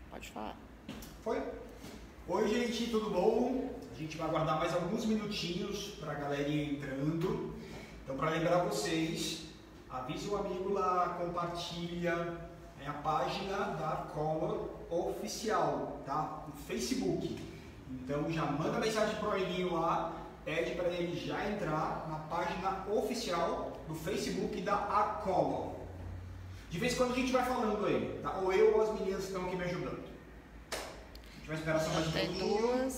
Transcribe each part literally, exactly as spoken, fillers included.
Pode falar. Foi? Oi, gente, tudo bom? A gente vai aguardar mais alguns minutinhos para a galera ir entrando. Então, para lembrar vocês, avisa o amigo lá, compartilha é a página da Arcolor oficial, tá? No Facebook. Então, já manda mensagem para o amiguinho lá, pede para ele já entrar na página oficial do Facebook da Arcolor. De vez em quando a gente vai falando aí, tá? Ou eu ou as meninas que estão aqui me ajudando. A gente vai esperar só mais um pouquinho.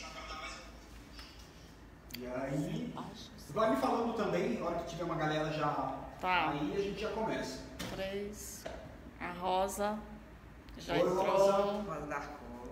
E aí, vai me falando também, na hora que tiver uma galera já tá. Aí, a gente já começa. Três. A Rosa já Oi, entrou. Rosa.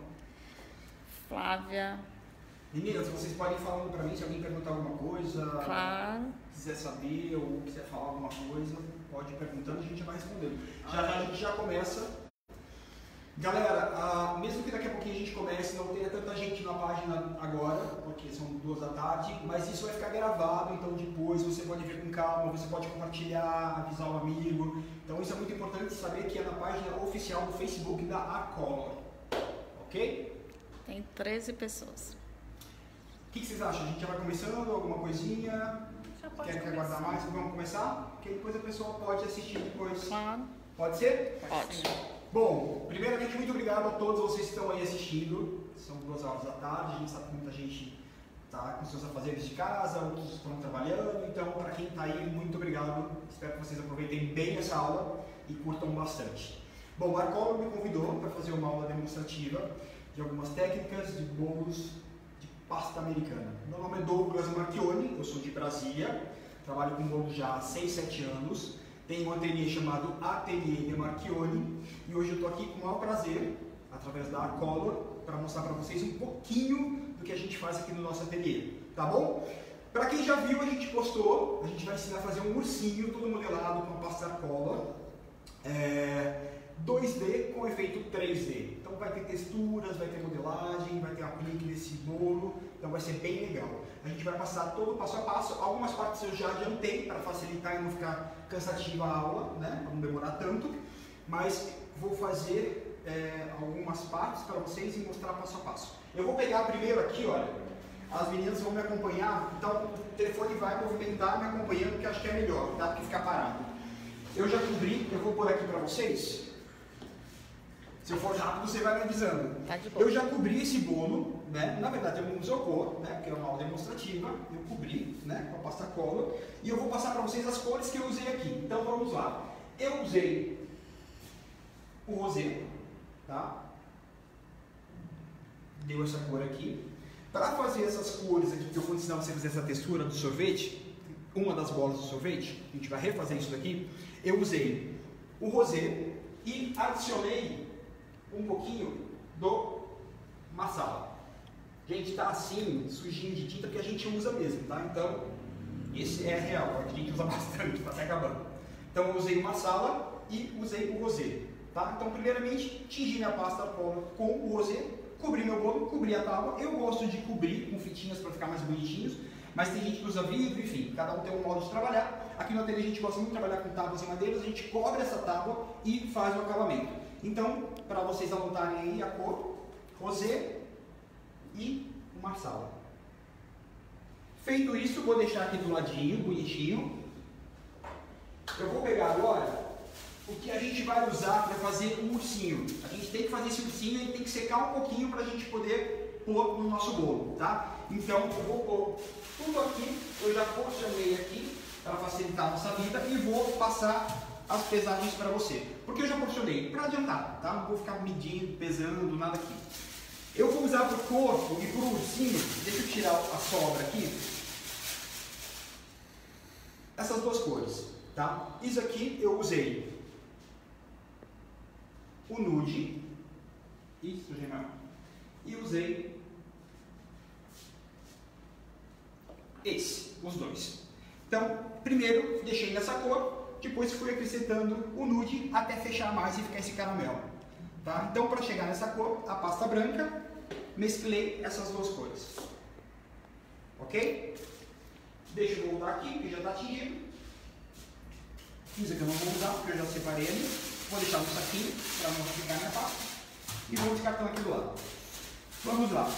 Flávia. Meninas, vocês podem ir falando pra mim se alguém perguntar alguma coisa. Claro. Quiser saber ou quiser falar alguma coisa, pode ir perguntando e a gente vai respondendo. Já já a gente já começa. Galera, ah, mesmo que daqui a pouquinho a gente comece, não tenha tanta gente na página agora, porque são duas da tarde, mas isso vai ficar gravado, então depois você pode ver com calma, você pode compartilhar, avisar o amigo. Então isso é muito importante saber que é na página oficial do Facebook da Arcolor. Ok? Tem treze pessoas. O que, que vocês acham? A gente já vai começando? Alguma coisinha? Já pode Quer, quer aguardar mais? Vamos começar? Porque depois a pessoa pode assistir depois. Claro. Pode ser? Pode. Bom, primeiramente, muito obrigado a todos vocês que estão aí assistindo. São duas horas da tarde, a gente sabe que muita gente está com seus afazeres de casa, outros estão trabalhando. Então, para quem está aí, muito obrigado. Espero que vocês aproveitem bem essa aula e curtam bastante. Bom, a Arcolor me convidou para fazer uma aula demonstrativa de algumas técnicas de bolos de pasta americana. Meu nome é Douglas Marchioni, eu sou de Brasília, trabalho com bolos já há seis, sete anos. Tenho um ateliê chamado Ateliê de Marchioni e hoje eu estou aqui com o maior prazer, através da Arcolor, para mostrar para vocês um pouquinho do que a gente faz aqui no nosso ateliê, tá bom? Para quem já viu, a gente postou, a gente vai ensinar a fazer um ursinho todo modelado com a pasta Arcolor, é, dois D com efeito três D. Então vai ter texturas, vai ter modelagem, vai ter aplique desse bolo, então vai ser bem legal. A gente vai passar todo o passo a passo, algumas partes eu já adiantei para facilitar e não ficar cansativa a aula, né? Para não demorar tanto, mas vou fazer é, algumas partes para vocês e mostrar passo a passo. Eu vou pegar primeiro aqui, olha, as meninas vão me acompanhar, então o telefone vai movimentar me acompanhando, que acho que é melhor, tá? Do que ficar parado. Eu já cobri, eu vou pôr aqui para vocês. Se eu for rápido, você vai me avisando. Tá de boa. Eu já cobri esse bolo, né? Na verdade, eu não isopor, né? Porque é uma aula demonstrativa. Eu cobri, né? Com a pasta Arcolor. E eu vou passar para vocês as cores que eu usei aqui. Então, vamos lá. Eu usei o rosé, tá? Deu essa cor aqui. Para fazer essas cores aqui, que eu vou ensinar você a fazer essa textura do sorvete, uma das bolas do sorvete, a gente vai refazer isso daqui. Eu usei o rosé e adicionei um pouquinho do marsala. Gente, tá assim, sujinho de tinta, porque a gente usa mesmo, tá? Então, esse é real, a gente usa bastante, tá até acabando. Então, eu usei o marsala e usei o rosé, tá? Então, primeiramente, tingi minha pasta Arcolor com o rosé, cobri meu bolo, cobri a tábua. Eu gosto de cobrir com fitinhas para ficar mais bonitinhos, mas tem gente que usa vidro, enfim, cada um tem um modo de trabalhar. Aqui no ateliê a gente gosta muito de trabalhar com tábuas e madeiras, a gente cobre essa tábua e faz o acabamento. Então, para vocês anotarem aí a cor, rosé e o marsala. Feito isso, vou deixar aqui do ladinho, bonitinho. Eu vou pegar agora o que a gente vai usar para fazer o ursinho. A gente tem que fazer esse ursinho e tem que secar um pouquinho para a gente poder pôr no nosso bolo, tá? Então, eu vou pôr tudo aqui, eu já porcionei aqui para facilitar a nossa vida e vou passar as pesagens para você. Porque eu já porcionei para adiantar, tá? Não vou ficar medindo, pesando, nada aqui. Eu vou usar para o corpo e para o ursinho, deixa eu tirar a sobra aqui, essas duas cores, tá? Isso aqui eu usei o nude, isso, Gemma, e usei esse, os dois. Então, primeiro deixei nessa cor, depois fui acrescentando o nude até fechar mais e ficar esse caramelo. Tá? Então, para chegar nessa cor, a pasta branca, mesclei essas duas cores. Ok? Deixa eu voltar aqui, que já está tingido. Fiz aqui eu não vou usar, porque eu já separei ali. Vou deixar no saquinho, para não ficar minha pasta. e vou descartando aqui do lado. Vamos lá.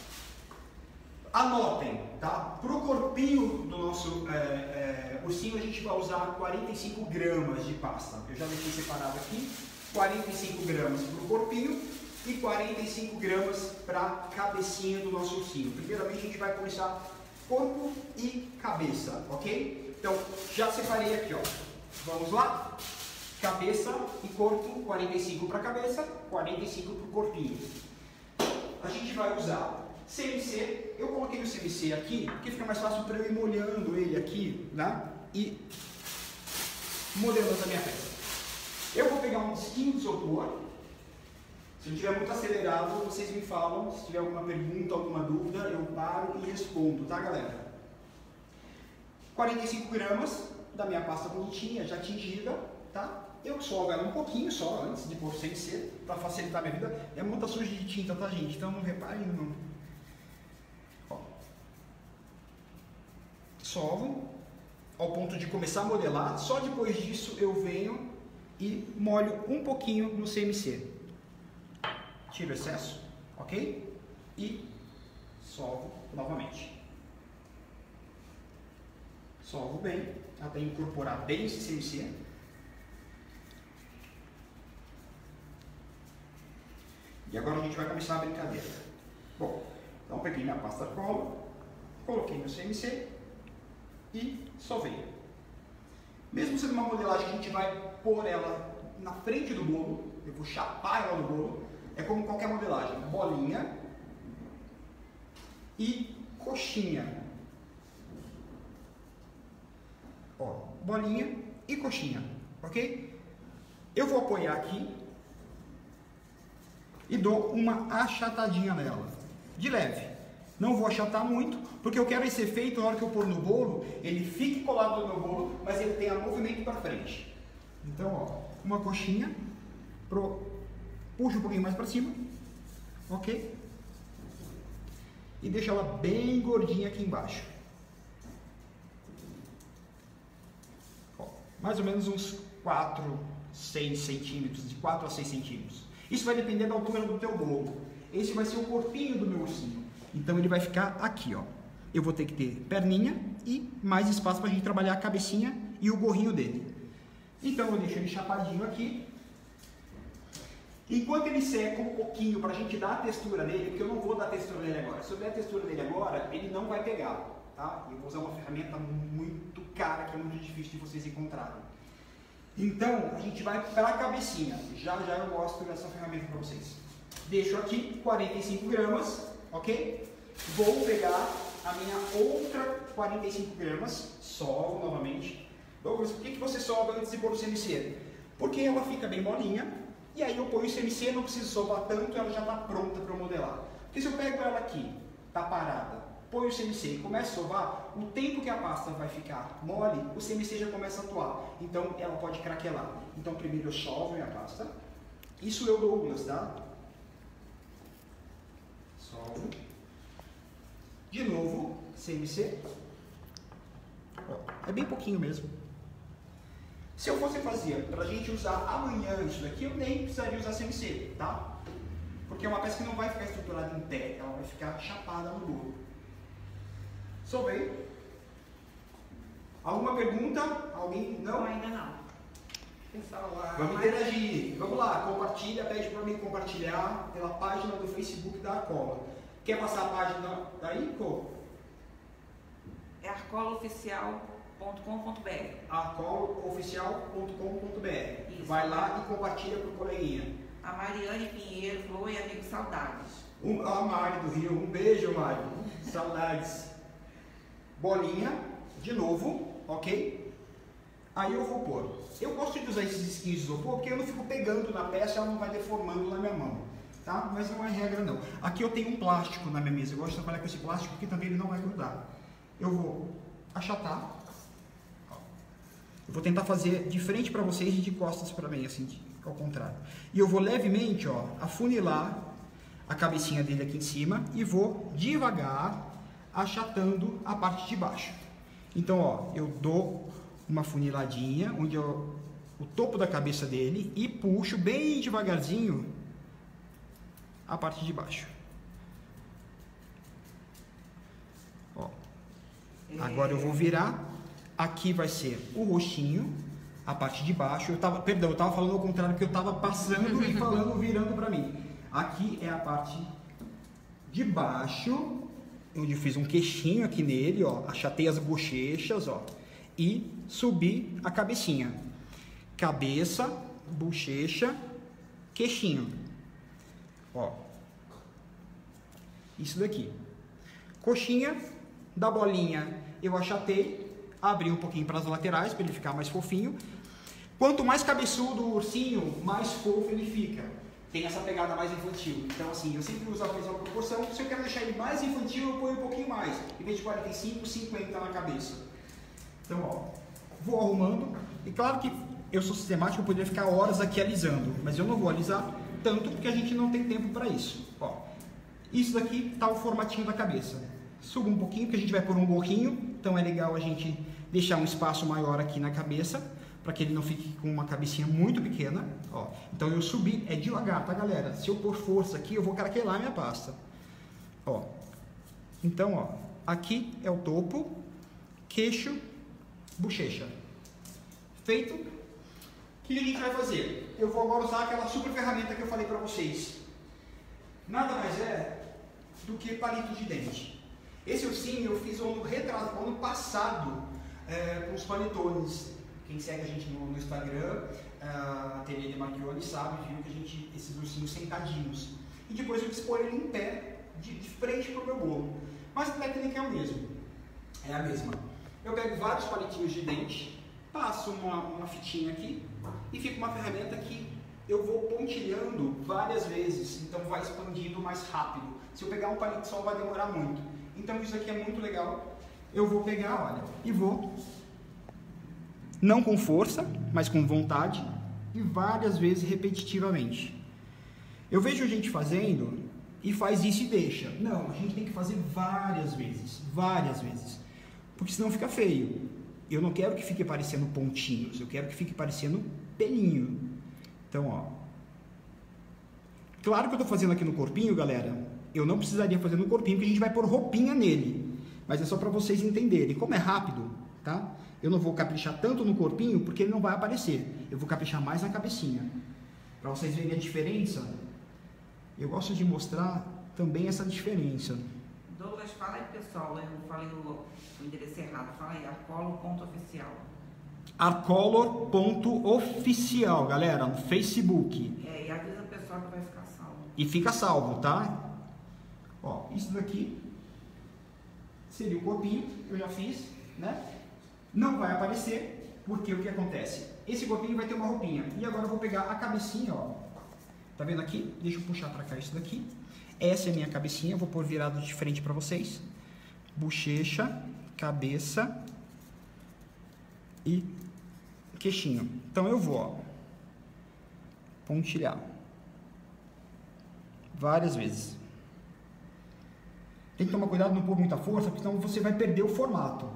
Anotem, tá? Para o corpinho do nosso é, é, ursinho a gente vai usar quarenta e cinco gramas de pasta. Eu já deixei separado aqui, quarenta e cinco gramas para o corpinho e quarenta e cinco gramas para a cabecinha do nosso ursinho. Primeiramente a gente vai começar corpo e cabeça, ok? Então já separei aqui, ó. Vamos lá? Cabeça e corpo, quarenta e cinco para a cabeça, quarenta e cinco para o corpinho. A gente vai usar C M C, eu coloquei o C M C aqui, porque fica mais fácil para eu ir molhando ele aqui, né? E modelando a minha peça. Eu vou pegar um disquinho de isopor. Se eu estiver muito acelerado, vocês me falam. Se tiver alguma pergunta, alguma dúvida, eu paro e respondo, tá, galera? quarenta e cinco gramas da minha pasta bonitinha, já tingida, tá? Eu solgo ela um pouquinho só, antes de pôr o C M C, para facilitar a minha vida. É muita suja de tinta, tá, gente? Então não reparem, não. Ó. Solvo, ao ponto de começar a modelar. Só depois disso eu venho e molho um pouquinho no C M C. Tiro o excesso, ok? E solvo novamente. Solvo bem, até incorporar bem esse C M C. E agora a gente vai começar a brincadeira. Bom, então peguei minha pasta cola, coloquei meu C M C e solvei. Mesmo sendo uma modelagem que a gente vai pôr ela na frente do bolo, eu vou chapar ela no bolo, é como qualquer modelagem, bolinha e coxinha. Ó, bolinha e coxinha, ok? Eu vou apoiar aqui e dou uma achatadinha nela, de leve. Não vou achatar muito, porque eu quero esse efeito na hora que eu pôr no bolo, ele fique colado no meu bolo, mas ele tenha movimento para frente. Então, ó, uma coxinha, pro, puxa um pouquinho mais para cima, ok? E deixa ela bem gordinha aqui embaixo. Ó, mais ou menos uns quatro, seis centímetros, de quatro a seis centímetros. Isso vai depender da altura do teu bolo. Esse vai ser o corpinho do meu ursinho. Então ele vai ficar aqui, ó. Eu vou ter que ter perninha e mais espaço para a gente trabalhar a cabecinha e o gorrinho dele. Então eu deixo ele chapadinho aqui. Enquanto ele seca um pouquinho para a gente dar a textura nele, porque eu não vou dar a textura nele agora. Se eu der a textura nele agora, ele não vai pegar, tá? Eu vou usar uma ferramenta muito cara que é muito difícil de vocês encontrarem. Então, a gente vai para a cabecinha. Já já eu mostro essa ferramenta para vocês. Deixo aqui quarenta e cinco gramas, ok? Vou pegar a minha outra quarenta e cinco gramas, solvo novamente. Douglas, por que, que você solva antes de pôr o C M C? Porque ela fica bem molinha, e aí eu ponho o C M C, não preciso solvar tanto, ela já está pronta para eu modelar. Porque se eu pego ela aqui, está parada, põe o C M C e começa a sovar, o tempo que a pasta vai ficar mole, o C M C já começa a atuar. Então ela pode craquelar. Então primeiro eu solvo minha pasta. Isso eu, Douglas, tá? Solvo. De novo, C M C. É bem pouquinho mesmo. Se eu fosse fazer para a gente usar amanhã isso daqui, eu nem precisaria usar C M C, tá? Porque é uma peça que não vai ficar estruturada em pé, ela vai ficar chapada no bolo. Solvei. Alguma pergunta? Alguém? Não? Não, ainda não. Pessoal, Vamos interagir. Vamos lá, compartilha, pede para mim compartilhar pela página do Facebook da Arcola. Quer passar a página daí, Cô? é arcola oficial ponto com ponto br. arcola oficial ponto com ponto br. Isso. Vai lá e compartilha para o coleguinha. A Mariane Pinheiro falou: oi, amigo, saudades. Um, a Mari do Rio, um beijo, Mari. Saudades. Bolinha, de novo, ok? Aí eu vou pôr. Eu gosto de usar esses esquinhos de isopor porque eu não fico pegando na peça, ela não vai deformando na minha mão, tá? Mas não é regra não. Aqui eu tenho um plástico na minha mesa, eu gosto de trabalhar com esse plástico porque também ele não vai grudar. Eu vou achatar. Eu vou tentar fazer de frente para vocês e de costas para mim, assim, ao contrário. E eu vou levemente, ó, afunilar a cabecinha dele aqui em cima e vou devagar achatando a parte de baixo. Então, ó, eu dou uma funiladinha onde eu, o topo da cabeça dele e puxo bem devagarzinho a parte de baixo. Ó. Agora eu vou virar. Aqui vai ser o rostinho, a parte de baixo. Eu tava, perdão, eu tava falando ao contrário, porque eu tava passando e falando, virando para mim. Aqui é a parte de baixo, onde eu fiz um queixinho aqui nele, ó, achatei as bochechas, ó, e subi a cabecinha. Cabeça, bochecha, queixinho. Ó. Isso daqui. Coxinha, da bolinha, eu achatei, abri um pouquinho para as laterais, para ele ficar mais fofinho. Quanto mais cabeçudo o ursinho, mais fofo ele fica. Tem essa pegada mais infantil. Então, assim, eu sempre uso a mesma proporção. Se eu quero deixar ele mais infantil, eu ponho um pouquinho mais. Em vez de quarenta e cinco, cinquenta na cabeça. Então, ó, vou arrumando. E claro que eu sou sistemático, eu poderia ficar horas aqui alisando. Mas eu não vou alisar tanto, porque a gente não tem tempo para isso. Ó, isso daqui tá o formatinho da cabeça. Subo um pouquinho, porque a gente vai pôr um gorrinho. Então, é legal a gente deixar um espaço maior aqui na cabeça, para que ele não fique com uma cabecinha muito pequena, ó. Então eu subi, é devagar, tá, galera? Se eu pôr força aqui, eu vou craquelar minha pasta, ó. Então, ó, aqui é o topo, queixo, bochecha. Feito. O que a gente vai fazer? Eu vou agora usar aquela super ferramenta que eu falei para vocês. Nada mais é do que palito de dente. Esse ursinho eu fiz ano, retrato, ano passado, é, com os panetones. Quem segue a gente no, no Instagram, uh, Ateliê de Marchione, sabe, viu que a gente, esses ursinhos sentadinhos. E depois eu dispor ele em pé, de, de frente para o meu bolo. Mas a técnica é a mesma. É a mesma. Eu pego vários palitinhos de dente, passo uma, uma fitinha aqui e fica uma ferramenta que eu vou pontilhando várias vezes, então vai expandindo mais rápido. Se eu pegar um palito só vai demorar muito. Então isso aqui é muito legal. Eu vou pegar, olha, e vou... não com força, mas com vontade, e várias vezes repetitivamente. Eu vejo gente fazendo e faz isso e deixa. Não, a gente tem que fazer várias vezes, várias vezes, porque senão fica feio. Eu não quero que fique parecendo pontinhos, eu quero que fique parecendo pelinho. Então, ó. Claro que eu estou fazendo aqui no corpinho, galera. Eu não precisaria fazer no corpinho, porque a gente vai pôr roupinha nele. Mas é só para vocês entenderem. Como é rápido, tá? Eu não vou caprichar tanto no corpinho, porque ele não vai aparecer. Eu vou caprichar mais na cabecinha. Para vocês verem a diferença, eu gosto de mostrar também essa diferença. Douglas, fala aí, pessoal. Eu falei o, o endereço errado. Fala aí, arcolor ponto oficial. arcolor ponto oficial, galera, no Facebook. É, e avisa o pessoal que vai ficar salvo. E fica salvo, tá? Ó, isso daqui seria o corpinho, eu já fiz, né? Não vai aparecer, porque o que acontece? Esse corpinho vai ter uma roupinha. E agora eu vou pegar a cabecinha, ó. Tá vendo aqui? Deixa eu puxar pra cá isso daqui. Essa é a minha cabecinha, eu vou pôr virado de frente pra vocês. Bochecha, cabeça e queixinho. Então eu vou, ó, pontilhar várias vezes. Tem que tomar cuidado, não pôr muita força, porque senão você vai perder o formato.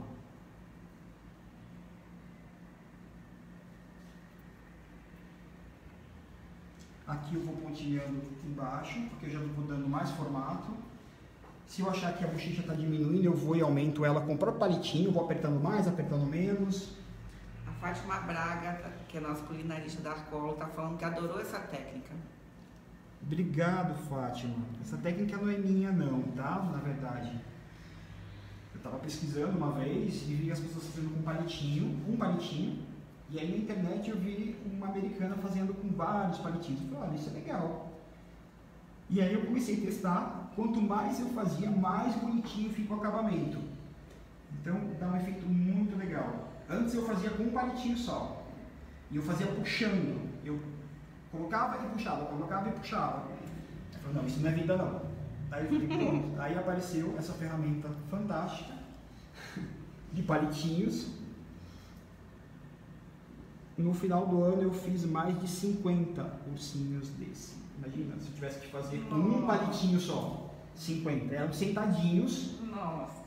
Aqui eu vou pontilhando embaixo, porque eu já estou dando mais formato. Se eu achar que a bochecha está diminuindo, eu vou e aumento ela com o próprio palitinho, vou apertando mais, apertando menos. A Fátima Braga, que é nossa culinarista da Arcolor, está falando que adorou essa técnica. Obrigado, Fátima. Essa técnica não é minha não, tá? Na verdade. Eu estava pesquisando uma vez e vi as pessoas fazendo com palitinho, um palitinho. E aí na internet eu vi uma americana fazendo com vários palitinhos. Eu falei, olha, isso é legal. E aí eu comecei a testar. Quanto mais eu fazia, mais bonitinho fica o acabamento. Então dá um efeito muito legal. Antes eu fazia com um palitinho só. E eu fazia puxando. Eu colocava e puxava, colocava e puxava. Eu falei, não, isso não é vida não. Aí eu falei, pronto. Aí apareceu essa ferramenta fantástica de palitinhos. No final do ano eu fiz mais de cinquenta ursinhos desse. Imagina, se eu tivesse que fazer com um palitinho só. cinquenta. Eram sentadinhos. Nossa.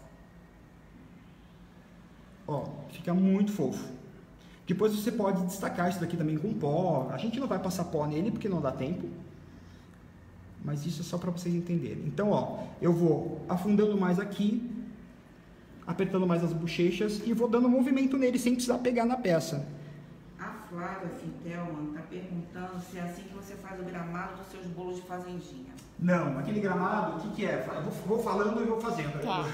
Ó, fica muito fofo. Depois você pode destacar isso daqui também com pó. A gente não vai passar pó nele porque não dá tempo. mas isso é só para vocês entenderem. Então, ó, eu vou afundando mais aqui, apertando mais as bochechas e vou dando movimento nele sem precisar pegar na peça. A Flávia Fintelman está perguntando se é assim que você faz o gramado dos seus bolos de fazendinha. Não, aquele gramado, o que, que é? Eu vou, vou falando e vou fazendo. Tá.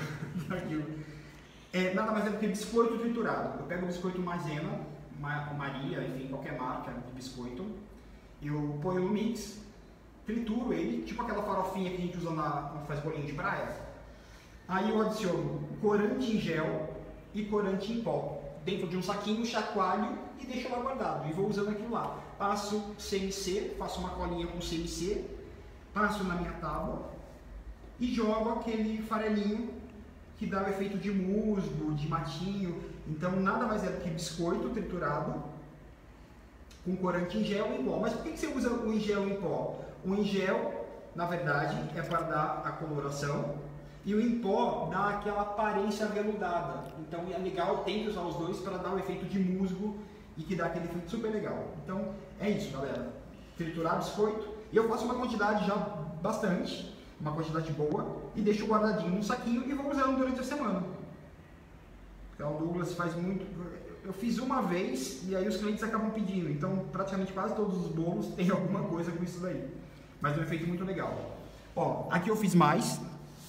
É, nada mais é do que biscoito triturado. Eu pego o biscoito maisena, Maria, enfim, qualquer marca de biscoito. Eu ponho no mix, trituro ele, tipo aquela farofinha que a gente usa na, quando faz bolinho de praia. Aí eu adiciono corante em gel e corante em pó. Dentro de um saquinho, chacoalho e deixo lá guardado. E vou usando aquilo lá. Passo C M C, faço uma colinha com C M C, passo na minha tábua e jogo aquele farelinho que dá o efeito de musgo, de matinho. Então nada mais é do que biscoito triturado com corante em gel e em pó. Mas por que você usa o em gel e em pó? O em gel, na verdade, é para dar a coloração e o em pó dá aquela aparência aveludada. Então é legal, tem que usar os dois para dar o efeito de musgo e que dá aquele efeito super legal. Então é isso, galera. Triturar biscoito. E eu faço uma quantidade já bastante, uma quantidade boa, e deixo guardadinho num saquinho e vou usando durante a semana. Então o Douglas faz muito. Eu fiz uma vez e aí os clientes acabam pedindo. Então praticamente quase todos os bolos tem alguma coisa com isso daí. Mas é um efeito muito legal. Ó, aqui eu fiz mais.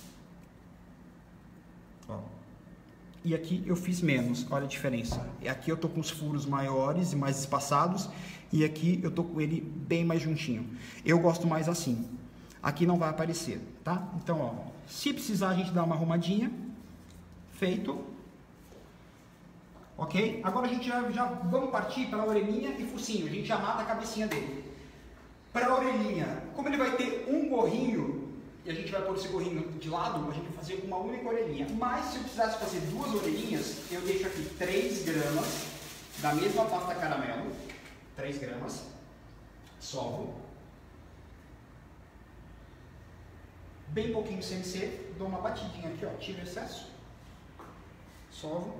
Ó. E aqui eu fiz menos, olha a diferença. Aqui eu tô com os furos maiores e mais espaçados, e aqui eu tô com ele bem mais juntinho. Eu gosto mais assim. Aqui não vai aparecer, tá? Então, ó, se precisar a gente dá uma arrumadinha. Feito. Ok? Agora a gente já, já vamos partir para a orelhinha e focinho. A gente já mata a cabecinha dele. Para a orelhinha, como ele vai ter um gorrinho, e a gente vai pôr esse gorrinho de lado, a gente vai fazer com uma única orelhinha. Mas se eu precisasse fazer duas orelhinhas, eu deixo aqui três gramas da mesma pasta caramelo. três gramas. Sovo. Bem pouquinho C M C. Dou uma batidinha aqui, ó. Tiro o excesso. Sovo.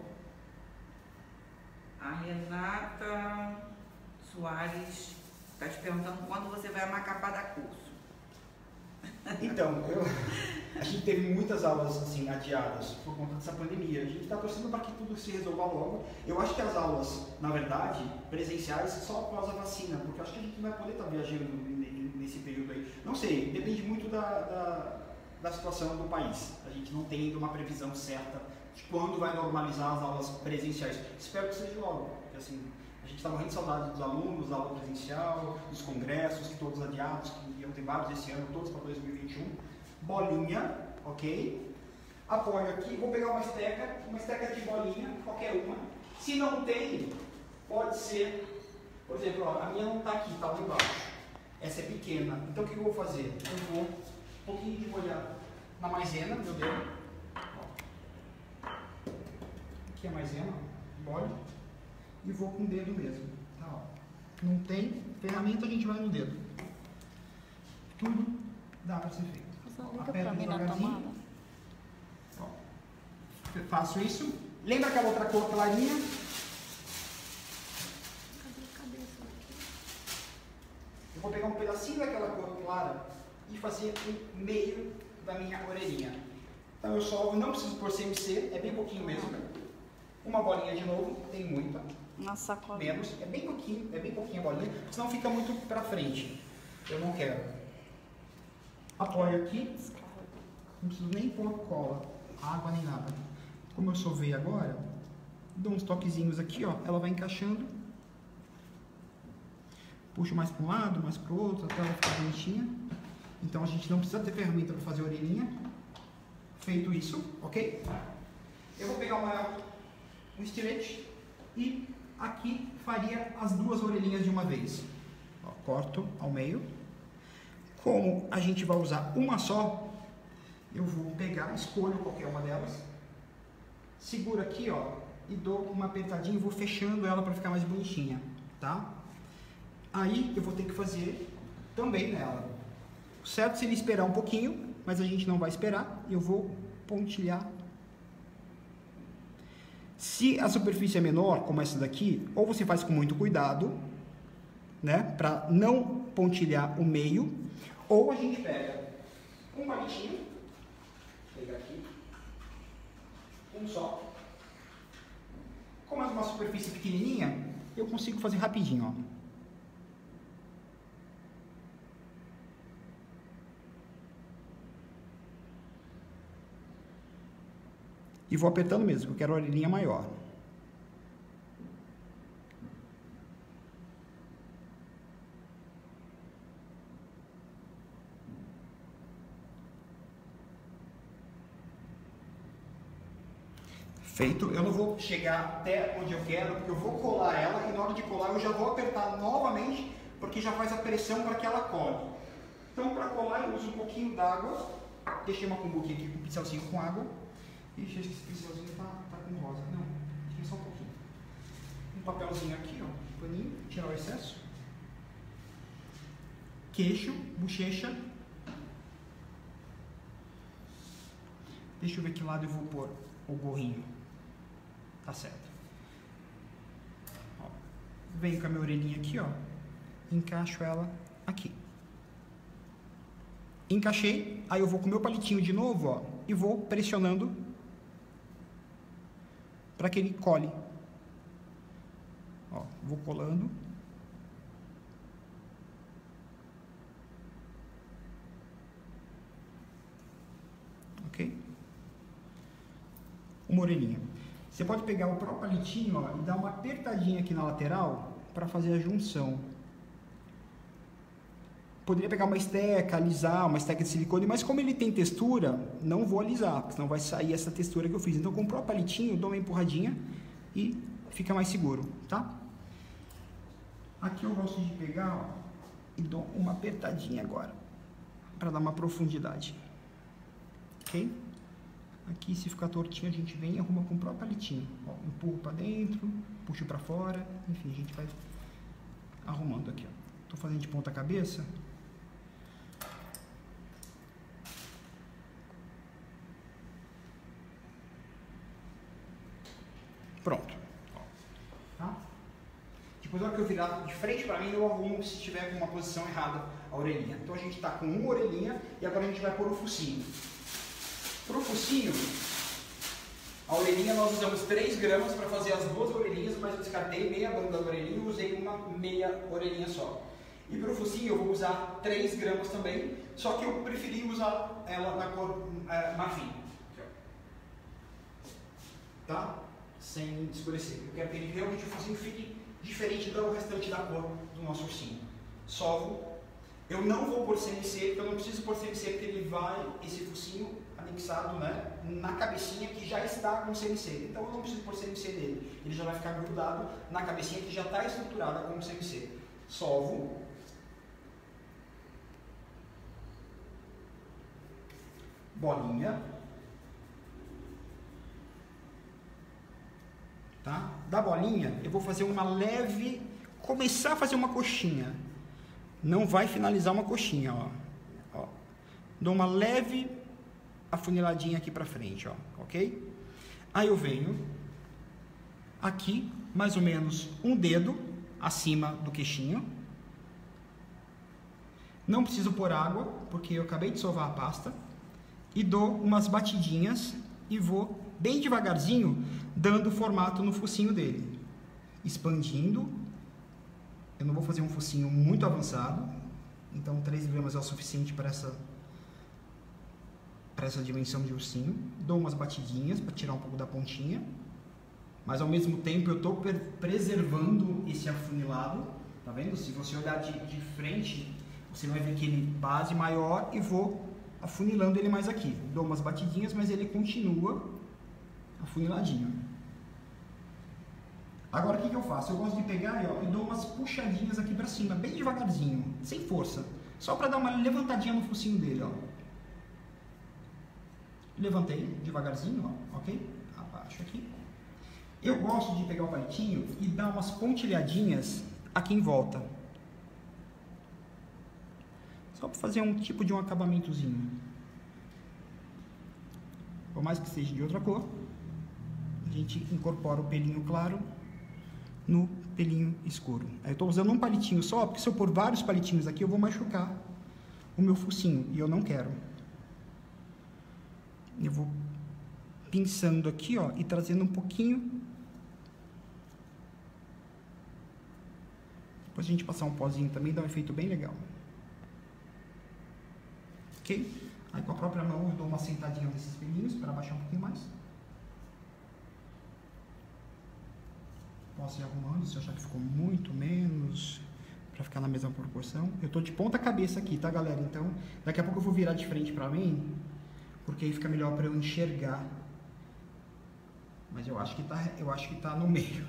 A Renata Soares está te perguntando quando você vai a Macapá dar curso. Então, eu, a gente teve muitas aulas assim adiadas por conta dessa pandemia. A gente está torcendo para que tudo se resolva logo. Eu acho que as aulas, na verdade, presenciais, só após a vacina, porque eu acho que a gente não vai poder estar tá viajando nesse período aí. Não sei, depende muito da, da, da situação do país. A gente não tem ainda uma previsão certa de quando vai normalizar as aulas presenciais. Espero que seja logo, porque assim, a gente está morrendo de saudade dos alunos, da aula presencial, dos congressos, que todos adiados, que iam ter vários esse ano, todos para dois mil e vinte e um. Bolinha, ok? Apoio aqui, vou pegar uma esteca, uma esteca de bolinha, qualquer uma. Se não tem, pode ser, por exemplo, ó, a minha não está aqui, está lá embaixo. Essa é pequena, então o que eu vou fazer? Eu vou um pouquinho de molhar na maisena, meu dedo. Aqui é a maisena, molho. E vou com o dedo mesmo. Tá, ó. Não tem ferramenta, a gente vai no dedo. Tudo dá para ser feito. Pra mim na tomada. Ó. Eu faço isso. Lembra aquela outra cor clarinha? Cadê a cabeça aqui? Eu vou pegar um pedacinho daquela cor clara e fazer o meio da minha orelhinha. Então eu solvo, não preciso pôr C M C, é bem pouquinho mesmo. Uma bolinha de novo, tem muita. Uma sacolinha. Menos, é bem pouquinho, é bem pouquinho a bolinha, senão fica muito pra frente. Eu não quero. Apoio aqui. Não preciso nem pôr cola, água nem nada. Como eu sovei agora, dou uns toquezinhos aqui, ó. Ela vai encaixando. Puxo mais para um lado, mais para o outro, até ela ficar bonitinha. Então a gente não precisa ter ferramenta para fazer a orelhinha. Feito isso, ok? Eu vou pegar uma, um estilete e aqui faria as duas orelhinhas de uma vez. Ó, corto ao meio. Como a gente vai usar uma só, eu vou pegar, escolho qualquer uma delas, seguro aqui, ó, e dou uma apertadinha e vou fechando ela para ficar mais bonitinha, tá? Aí eu vou ter que fazer também nela. O certo seria esperar um pouquinho, mas a gente não vai esperar. Eu vou pontilhar. Se a superfície é menor, como essa daqui, ou você faz com muito cuidado, né, para não pontilhar o meio, Ou a gente pega um palitinho, vou pegar aqui, um só. Como é uma superfície pequenininha, eu consigo fazer rapidinho, ó. E vou apertando mesmo, porque eu quero a orelhinha maior. Feito, eu não vou chegar até onde eu quero, porque eu vou colar ela, e na hora de colar eu já vou apertar novamente, porque já faz a pressão para que ela cole. Então, para colar eu uso um pouquinho d'água, deixei uma cumbuquinha aqui com um pincelzinho com água. Ixi, esse pincelzinho tá, tá com rosa. Não, deixa só um pouquinho. Um papelzinho aqui, ó, um paninho, tirar o excesso. Queixo, bochecha. Deixa eu ver que lado eu vou pôr o gorrinho. Tá certo. Ó, venho com a minha orelhinha aqui, ó. Encaixo ela aqui. Encaixei, aí eu vou com o meu palitinho de novo, ó, e vou pressionando para que ele cole. Ó, vou colando. Ok? Uma orelhinha. Você pode pegar o próprio palitinho, ó, e dar uma apertadinha aqui na lateral para fazer a junção. Poderia pegar uma esteca, alisar, uma esteca de silicone, mas como ele tem textura, não vou alisar, porque senão vai sair essa textura que eu fiz. Então, com o próprio palitinho, dou uma empurradinha e fica mais seguro, tá? Aqui eu gosto de pegar, ó, e dou uma apertadinha agora, para dar uma profundidade. Ok? Aqui, se ficar tortinho, a gente vem e arruma com o próprio palitinho. Ó, empurro para dentro, puxo para fora, enfim, a gente vai arrumando aqui, ó. Tô fazendo de ponta cabeça. Pronto. Tá? Depois, na hora que eu virar de frente para mim, eu arrumo se tiver uma posição errada a orelhinha. Então, a gente está com uma orelhinha e agora a gente vai pôr o focinho. Para o focinho, a orelhinha nós usamos três gramas para fazer as duas orelhinhas, mas eu descartei meia banda da orelhinha e usei uma meia orelhinha só. E para o focinho eu vou usar três gramas também, só que eu preferi usar ela na cor é, marfim. Aqui, ó. Tá? Sem escurecer. Eu quero que ele realmente o focinho fique diferente do restante da cor do nosso ursinho. Sovo. Eu não vou pôr C M C, porque eu não preciso pôr C M C, porque ele vai, esse focinho anexado, né, na cabecinha que já está com C M C. Então eu não preciso pôr C M C nele. Ele já vai ficar grudado na cabecinha que já está estruturada com C M C. Solvo. Bolinha. Tá? Da bolinha, eu vou fazer uma leve, começar a fazer uma coxinha. Não vai finalizar uma coxinha, ó. Ó. Dou uma leve afuniladinha aqui pra frente, ó, ok? Aí eu venho aqui, mais ou menos um dedo acima do queixinho. Não preciso pôr água, porque eu acabei de sovar a pasta. E dou umas batidinhas e vou bem devagarzinho dando formato no focinho dele. Expandindo. Eu não vou fazer um focinho muito avançado, então três gramas é o suficiente para essa, para essa dimensão de ursinho. Dou umas batidinhas para tirar um pouco da pontinha, mas ao mesmo tempo eu estou preservando esse afunilado, tá vendo? Se você olhar de, de frente, você vai ver que ele base maior e vou afunilando ele mais aqui. Dou umas batidinhas, mas ele continua afuniladinho. Agora o que, que eu faço? Eu gosto de pegar ó, e dou umas puxadinhas aqui pra cima, bem devagarzinho, sem força. Só pra dar uma levantadinha no focinho dele, ó. Levantei devagarzinho, ó, ok? Abaixo aqui. Eu gosto de pegar o palitinho e dar umas pontilhadinhas aqui em volta. Só pra fazer um tipo de um acabamentozinho. Por mais que seja de outra cor, a gente incorpora o pelinho claro no pelinho escuro. Aí eu estou usando um palitinho só, porque se eu pôr vários palitinhos aqui, eu vou machucar o meu focinho, e eu não quero. Eu vou pinçando aqui, ó, e trazendo um pouquinho. Depois a gente passar um pozinho também, dá um efeito bem legal. Ok? Aí com a própria mão eu dou uma sentadinha nesses pelinhos para baixar um pouquinho mais. Posso ir arrumando, se eu achar que ficou muito menos, para ficar na mesma proporção. Eu tô de ponta cabeça aqui, tá, galera? Então, daqui a pouco eu vou virar de frente para mim, porque aí fica melhor para eu enxergar. Mas eu acho que tá, eu acho que tá no meio.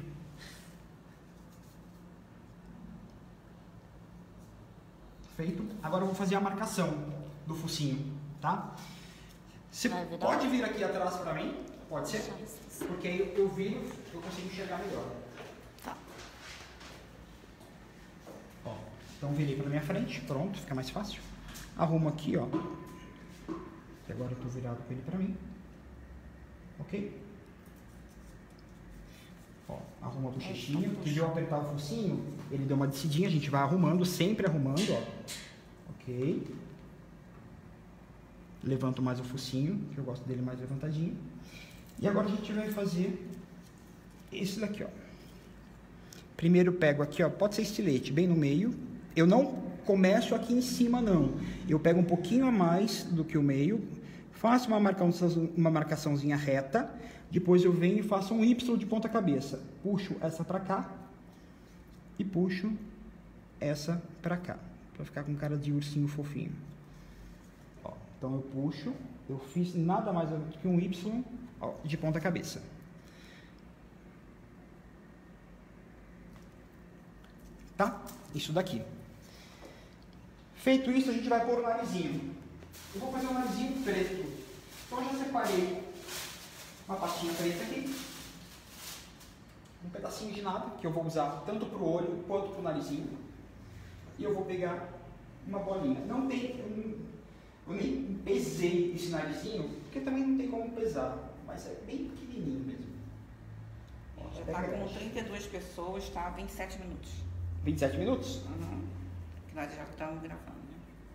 Feito. Agora eu vou fazer a marcação do focinho, tá? Você pode vir aqui atrás para mim? Pode ser? Porque aí eu viro, eu consigo enxergar melhor. Tá. Ó, então virei para minha frente, pronto, fica mais fácil. Arrumo aqui, ó. E agora eu tô virado com ele para mim. Ok? Ó, arruma a bochechinha. Que viu apertar o focinho, ele deu uma descidinha, a gente vai arrumando, sempre arrumando, ó. Ok. Levanto mais o focinho, que eu gosto dele mais levantadinho. E agora a gente vai fazer esse daqui, ó. Primeiro eu pego aqui, ó, pode ser estilete, bem no meio. Eu não começo aqui em cima, não. Eu pego um pouquinho a mais do que o meio, faço uma marcação, uma marcaçãozinha reta, depois eu venho e faço um Y de ponta cabeça. Puxo essa pra cá e puxo essa pra cá, pra ficar com cara de ursinho fofinho. Ó, então eu puxo, eu fiz nada mais do que um Y, ó, de ponta cabeça. Tá? Isso daqui. Feito isso, a gente vai pôr o narizinho. Eu vou fazer um narizinho preto. Então eu já separei uma pastinha preta aqui. Um pedacinho de nada, que eu vou usar tanto para o olho quanto para o narizinho. E eu vou pegar uma bolinha. Não tem... Eu, eu nem pesei esse narizinho, porque também não tem como pesar. Mas é bem pequenininho mesmo. Já está com trinta e duas pessoas, tá? vinte e sete minutos. vinte e sete minutos? Uhum. Que nós já estamos gravando, né?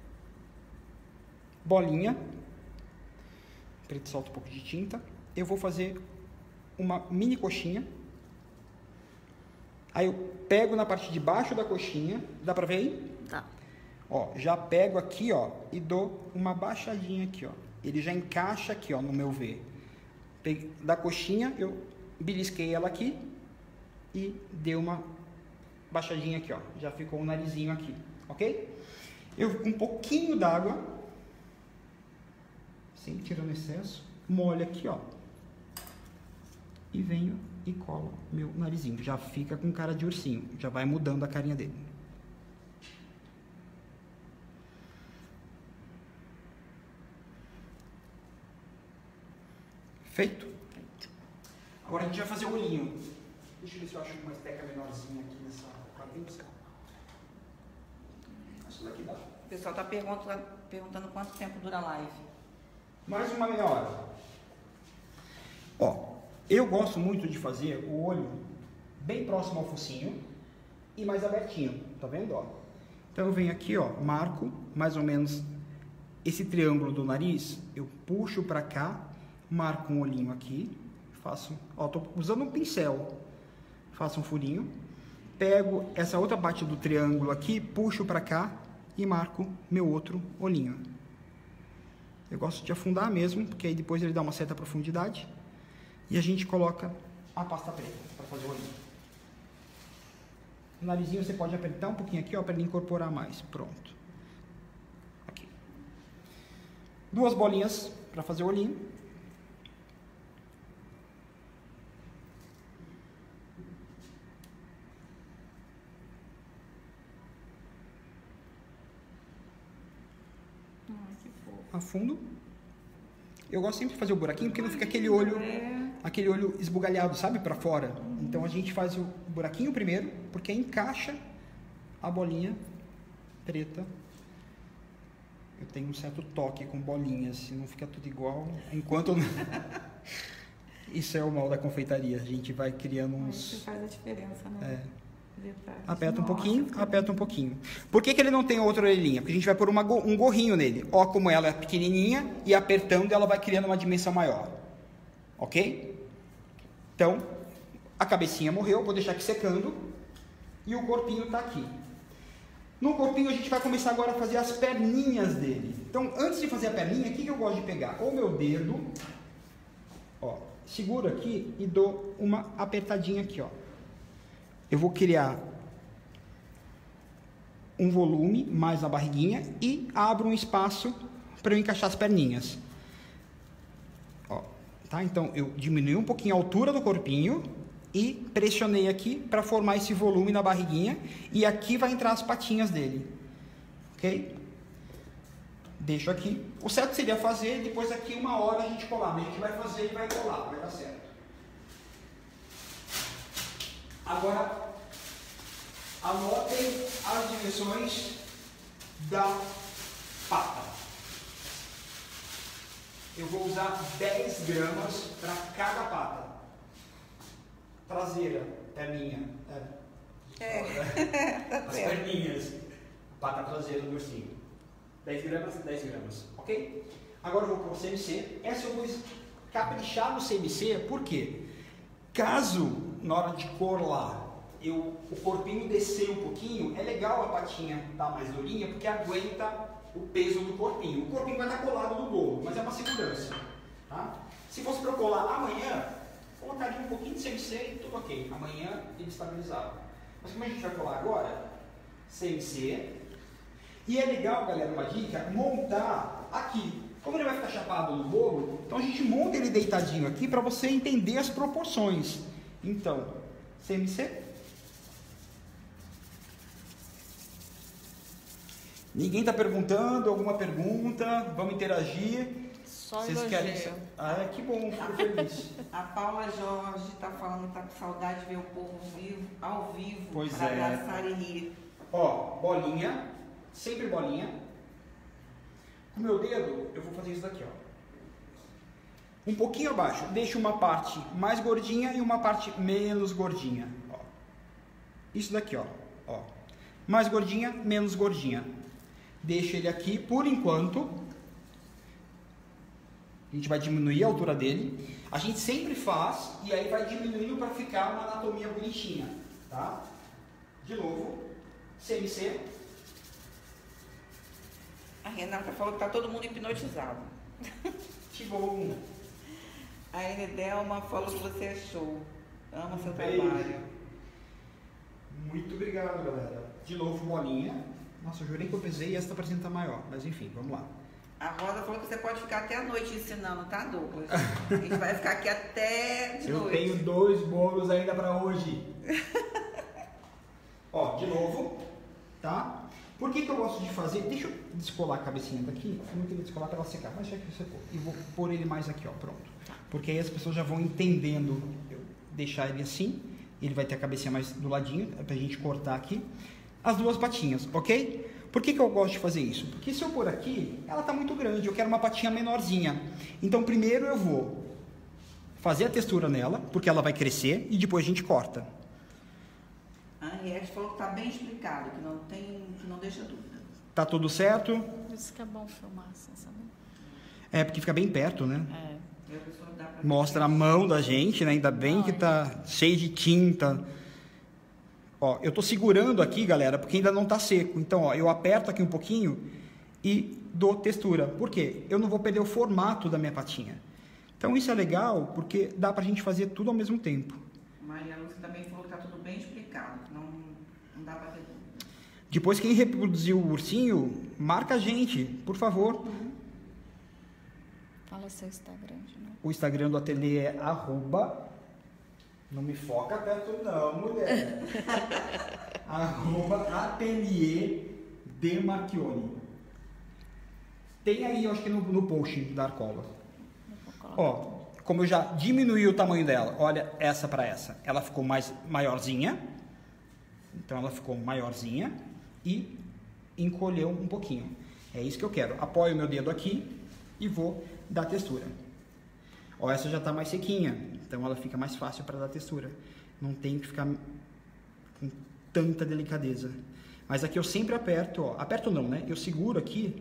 Bolinha. Preto solta um pouco de tinta. Eu vou fazer uma mini coxinha. Aí eu pego na parte de baixo da coxinha. Dá pra ver aí? Tá. Ó, já pego aqui, ó, e dou uma baixadinha aqui, ó. Ele já encaixa aqui, ó, no meu V. Peguei da coxinha, eu belisquei ela aqui e dei uma baixadinha aqui, ó. Já ficou o narizinho aqui, ok? Eu com um pouquinho d'água, sempre tirando excesso, molho aqui, ó. E venho e colo meu narizinho. Já fica com cara de ursinho, já vai mudando a carinha dele. Feito? Feito. Agora a gente vai fazer o olhinho. Deixa eu ver se eu acho uma esteca menorzinha aqui nessa bagunça. Isso daqui dá. O pessoal está perguntando, perguntando quanto tempo dura a live. Mais uma meia hora. Ó, eu gosto muito de fazer o olho bem próximo ao focinho e mais abertinho. Tá vendo, ó? Então eu venho aqui, ó, marco mais ou menos esse triângulo do nariz. Eu puxo pra cá. Marco um olhinho aqui, faço, ó, tô usando um pincel, faço um furinho, pego essa outra parte do triângulo aqui, puxo para cá e marco meu outro olhinho. Eu gosto de afundar mesmo, porque aí depois ele dá uma certa profundidade e a gente coloca a pasta preta para fazer o olhinho. O narizinho você pode apertar um pouquinho aqui, ó, para ele incorporar mais. Pronto. Aqui. Duas bolinhas para fazer o olhinho. Afundo. Eu gosto sempre de fazer o buraquinho porque não fica aquele olho, aquele olho esbugalhado, sabe, para fora. Então a gente faz o buraquinho primeiro, porque encaixa a bolinha preta. Eu tenho um certo toque com bolinhas, se não fica tudo igual, enquanto não... Isso é o mal da confeitaria, a gente vai criando uns... Isso faz a diferença, né? É. Aperta um pouquinho, aperta um pouquinho. Por que que ele não tem outra orelhinha? Porque a gente vai pôr uma, um gorrinho nele. Ó como ela é pequenininha e apertando ela vai criando uma dimensão maior. Ok? Então, a cabecinha morreu, vou deixar aqui secando. E o corpinho está aqui. No corpinho a gente vai começar agora a fazer as perninhas dele. Então, antes de fazer a perninha, o que que eu gosto de pegar? O meu dedo, ó, seguro aqui e dou uma apertadinha aqui, ó. Eu vou criar um volume mais na barriguinha e abro um espaço para eu encaixar as perninhas. Ó, tá? Então, eu diminui um pouquinho a altura do corpinho e pressionei aqui para formar esse volume na barriguinha e aqui vai entrar as patinhas dele. Ok? Deixo aqui. O certo seria fazer, depois daqui uma hora a gente colar. Mas a gente vai fazer e vai colar, vai dar certo. Agora, anotem as dimensões da pata. Eu vou usar dez gramas para cada pata. Traseira, perninha. É. É. As perninhas. Pata traseira do ursinho. dez gramas, dez gramas. Ok? Agora eu vou pôr o C M C. Essa eu vou caprichar no C M C, por quê? Caso, na hora de colar, eu, o corpinho descer um pouquinho, é legal a patinha estar mais durinha, porque aguenta o peso do corpinho. O corpinho vai estar colado no bolo, mas é uma segurança. Tá? Se fosse para eu colar amanhã, colocaria um pouquinho de C M C e tudo ok. Amanhã ele estabilizava. Mas como a gente vai colar agora, C M C. E é legal, galera, uma dica, montar aqui. Como ele vai ficar chapado no bolo, então a gente monta ele deitadinho aqui para você entender as proporções. Então, C M C. Ninguém está perguntando? Alguma pergunta? Vamos interagir? Só Vocês elogio. querem? Ah, que bom, fico feliz. A Paula Jorge está falando que está com saudade de ver o povo vivo, ao vivo, Pois para é. abraçar e rir. Ó, bolinha, sempre bolinha. Com o meu dedo, eu vou fazer isso daqui, ó. Um pouquinho abaixo, deixo uma parte mais gordinha e uma parte menos gordinha. Ó. Isso daqui, ó. ó. Mais gordinha, menos gordinha. Deixo ele aqui por enquanto. A gente vai diminuir a altura dele. A gente sempre faz e aí vai diminuindo para ficar uma anatomia bonitinha, tá? De novo, C M C. A Renata falou que está todo mundo hipnotizado. Que bom. A Enedelma falou que você é show. Ama seu Beijo. trabalho. Muito obrigado, galera. De novo, bolinha. Nossa, eu jurei que eu pesei e essa tá parecendo estar maior. Mas enfim, vamos lá. A Rosa falou que você pode ficar até a noite ensinando, tá, Douglas? A gente vai ficar aqui até de eu noite. tenho dois bolos ainda para hoje. Ó, de novo, tá? Por que que eu gosto de fazer? Deixa eu descolar a cabecinha daqui. Eu não queria descolar para ela secar, mas já que secou. E vou pôr ele mais aqui, ó, pronto. Porque aí as pessoas já vão entendendo. Eu deixar ele assim, ele vai ter a cabecinha mais do ladinho, é pra gente cortar aqui. As duas patinhas, ok? Por que que eu gosto de fazer isso? Porque se eu pôr aqui, ela tá muito grande, eu quero uma patinha menorzinha. Então primeiro eu vou fazer a textura nela, porque ela vai crescer, e depois a gente corta. A Henriette falou que tá bem explicado, que não tem, que não deixa dúvida. Tá tudo certo? Por isso que é bom filmar, assim, sabe? É, porque fica bem perto, né? É. E a pessoa dá pra Mostra a mão da gente, né? Ainda bem que tá cheio de tinta. Ó, eu tô segurando aqui, galera, porque ainda não tá seco. Então, ó, eu aperto aqui um pouquinho e dou textura. Por quê? Eu não vou perder o formato da minha patinha. Então, isso é legal porque dá pra gente fazer tudo ao mesmo tempo. Maria Lúcia também falou que tá tudo bem explicado, que não, não dá pra ter dúvida. Depois, quem reproduziu o ursinho, marca a gente, por favor. Fala seu Instagram de novo. O Instagram do ateliê é arroba... Não me foca perto não, mulher. Arroba ateliê de Marchione. Tem aí, eu acho que no, no post da Arcola. Ó, como eu já diminuí o tamanho dela, olha essa para essa. Ela ficou mais maiorzinha. Então ela ficou maiorzinha e encolheu um pouquinho. É isso que eu quero. Apoio o meu dedo aqui e vou dar textura. Ó, essa já está mais sequinha, então ela fica mais fácil para dar textura. Não tem que ficar com tanta delicadeza. Mas aqui eu sempre aperto, ó. Aperto não, né? Eu seguro aqui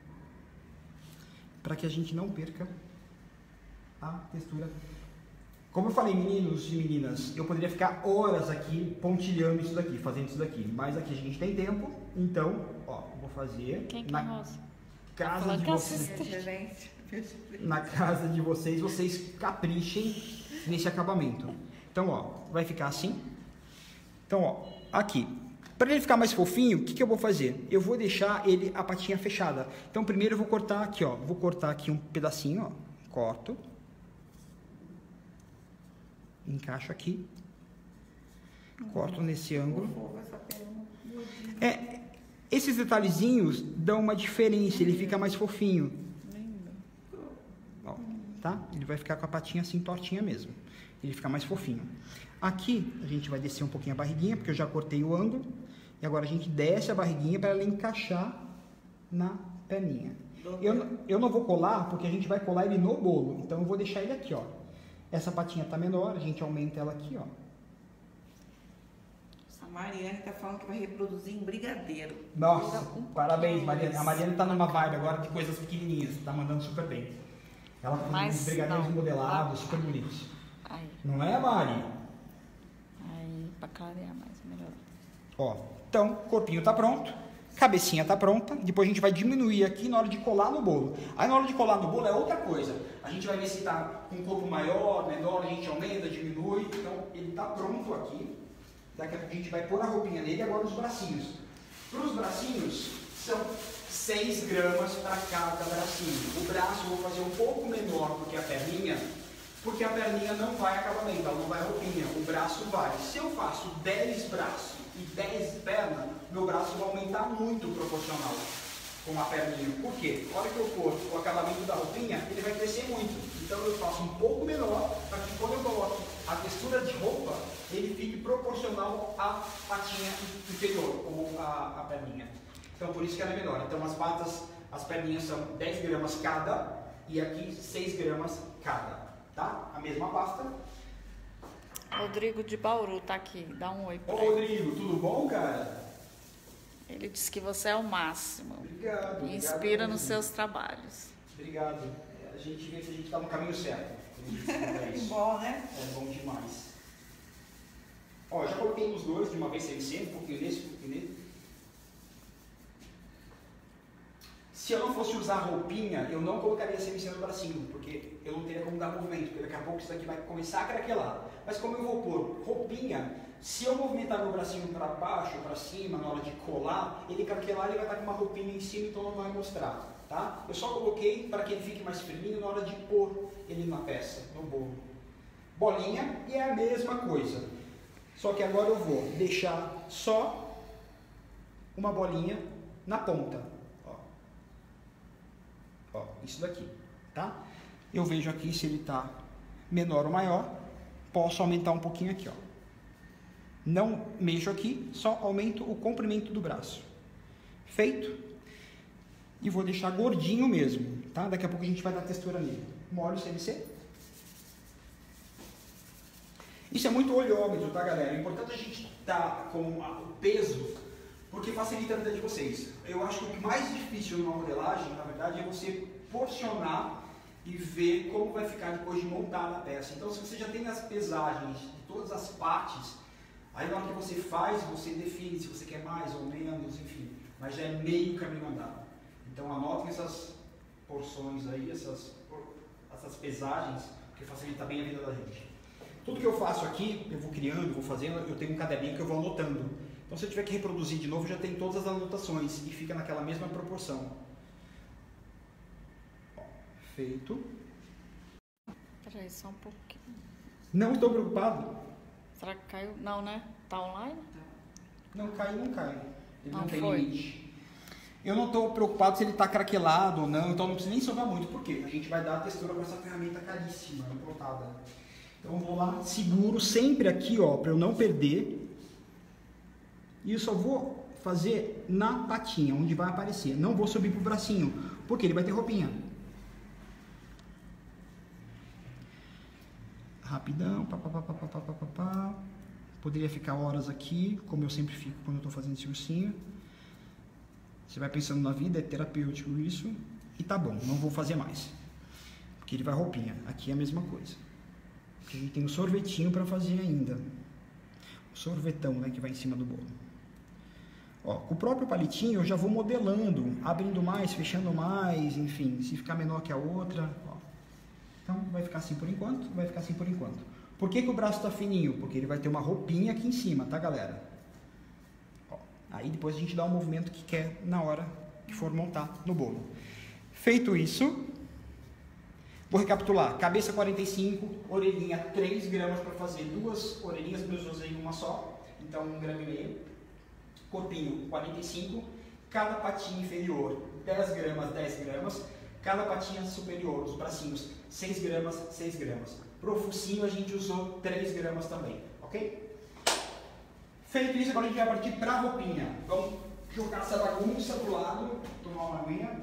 para que a gente não perca a textura. Como eu falei, meninos e meninas, eu poderia ficar horas aqui pontilhando isso daqui, fazendo isso daqui. Mas aqui a gente tem tempo, então, ó, vou fazer Quem que na é Rosa? casa de vocês. Na casa de vocês, vocês caprichem nesse acabamento. Então, ó, vai ficar assim. Então, ó, aqui. Para ele ficar mais fofinho, o que, que eu vou fazer? Eu vou deixar ele a patinha fechada. Então, primeiro eu vou cortar aqui, ó. Vou cortar aqui um pedacinho, ó. Corto. Encaixo aqui. Corto nesse ângulo. É, esses detalhezinhos dão uma diferença, ele fica mais fofinho. Ó, tá? Ele vai ficar com a patinha assim tortinha mesmo. Ele fica mais fofinho. Aqui a gente vai descer um pouquinho a barriguinha, porque eu já cortei o ângulo. E agora a gente desce a barriguinha para ela encaixar na perninha. Eu, eu não vou colar, porque a gente vai colar ele no bolo. Então eu vou deixar ele aqui, ó. Essa patinha tá menor, a gente aumenta ela aqui, ó. A Mariane tá falando que vai reproduzir em brigadeiro. Nossa, parabéns, Mariane. A Mariane tá numa vibe agora de coisas pequenininhas, tá mandando super bem. Ela tá fazendo uns brigadeiros modelados, super bonitos. Aí, Não é, Mari? aí, pra clarear mais, melhor. Ó, então, corpinho tá pronto, cabecinha tá pronta, depois a gente vai diminuir aqui na hora de colar no bolo. Aí na hora de colar no bolo é outra coisa. A gente vai ver se tá com um corpo maior, menor, a gente aumenta, diminui. Então, ele tá pronto aqui. Daqui a pouco a gente vai pôr a roupinha nele e agora os bracinhos. Para os bracinhos, são seis gramas para cada bracinho. O braço eu vou fazer um pouco menor do que a perninha, porque a perninha não vai acabamento, ela não vai roupinha, o braço vai. Se eu faço dez braços e dez pernas, meu braço vai aumentar muito proporcional com a perninha. Por quê? A hora que eu pôr o acabamento da roupinha, ele vai crescer muito. Então eu faço um pouco menor, para que quando eu coloco a textura de roupa, ele fique proporcional à patinha inferior, ou à, à perninha. Então por isso que ela é menor. Então as patas, as perninhas são dez gramas cada, e aqui seis gramas cada. Tá? A mesma pasta. Rodrigo de Bauru tá aqui, dá um oi pra Ô ele. Rodrigo, tudo bom, cara? Ele disse que você é o máximo. Obrigado. E inspira obrigado, nos seus trabalhos. Obrigado. É, a gente vê se a gente está no caminho certo. É Que isso. bom, né? É bom demais. Ó, já coloquei os dois de uma vez sem ser, um pouquinho nesse, um pouquinho nele. Se eu não fosse usar roupinha, eu não colocaria semicena no bracinho, porque eu não teria como dar movimento, porque daqui a pouco isso daqui vai começar a craquelar. Mas como eu vou pôr roupinha, se eu movimentar meu bracinho para baixo, para cima, na hora de colar, ele craquelar, ele vai estar com uma roupinha em cima, então não vai mostrar, tá? Eu só coloquei para que ele fique mais firminho na hora de pôr ele na peça, no bolo. Bolinha, e é a mesma coisa. Só que agora eu vou deixar só uma bolinha na ponta. Ó, ó isso daqui, tá? Eu vejo aqui se ele está menor ou maior. Posso aumentar um pouquinho aqui, ó. Não mexo aqui, só aumento o comprimento do braço. Feito. E vou deixar gordinho mesmo, tá? Daqui a pouco a gente vai dar textura nele. Molho o C V C. Isso é muito olhômetro, tá, galera? É importante a gente estar com o peso, porque facilita a vida de vocês. Eu acho que o que mais difícil numa modelagem, na verdade, é você porcionar e ver como vai ficar depois de montar a peça. Então, se você já tem as pesagens de todas as partes, aí na hora que você faz, você define se você quer mais ou menos, enfim. Mas já é meio caminho andado. Então, anotem essas porções aí, essas, essas pesagens, porque facilita bem a vida da gente. Tudo que eu faço aqui, eu vou criando, vou fazendo, eu tenho um caderninho que eu vou anotando. Então, se eu tiver que reproduzir de novo, já tem todas as anotações e fica naquela mesma proporção. Ó, feito. Peraí, só um pouquinho. Não estou preocupado. Será que caiu? Não, né? Tá online? Não cai, não cai. Ele não, Não tem foi. limite. Eu não estou preocupado se ele está craquelado ou não, então não precisa nem sovar muito. Por quê? A gente vai dar a textura com essa ferramenta caríssima, importada. Então eu vou lá, seguro sempre aqui, ó, para eu não perder. E eu só vou fazer na patinha, onde vai aparecer. Não vou subir pro bracinho, porque ele vai ter roupinha. Rapidão, pá, pá, pá, pá, pá, pá, pá, pá. Poderia ficar horas aqui, como eu sempre fico quando eu estou fazendo esse ursinho. Você vai pensando na vida, é terapêutico isso. E tá bom, não vou fazer mais. Porque ele vai roupinha. Aqui é a mesma coisa. Porque a gente tem um sorvetinho para fazer ainda. O sorvetão, né, que vai em cima do bolo. Ó, com o próprio palitinho eu já vou modelando, abrindo mais, fechando mais, enfim, se ficar menor que a outra. Ó. Então vai ficar assim por enquanto, vai ficar assim por enquanto. Por que que o braço tá fininho? Porque ele vai ter uma roupinha aqui em cima, tá, galera? Ó, aí depois a gente dá o movimento que quer na hora que for montar no bolo. Feito isso, vou recapitular. Cabeça quarenta e cinco, orelhinha três gramas para fazer duas orelhinhas, mas eu usei uma só, então um grama e meio. Corpinho quarenta e cinco, cada patinha inferior dez gramas, dez gramas, cada patinha superior, os bracinhos, seis gramas, seis gramas. Pro focinho a gente usou três gramas também, ok? Feito isso, agora a gente vai partir para a roupinha. Vamos jogar essa bagunça pro lado, tomar uma aguinha.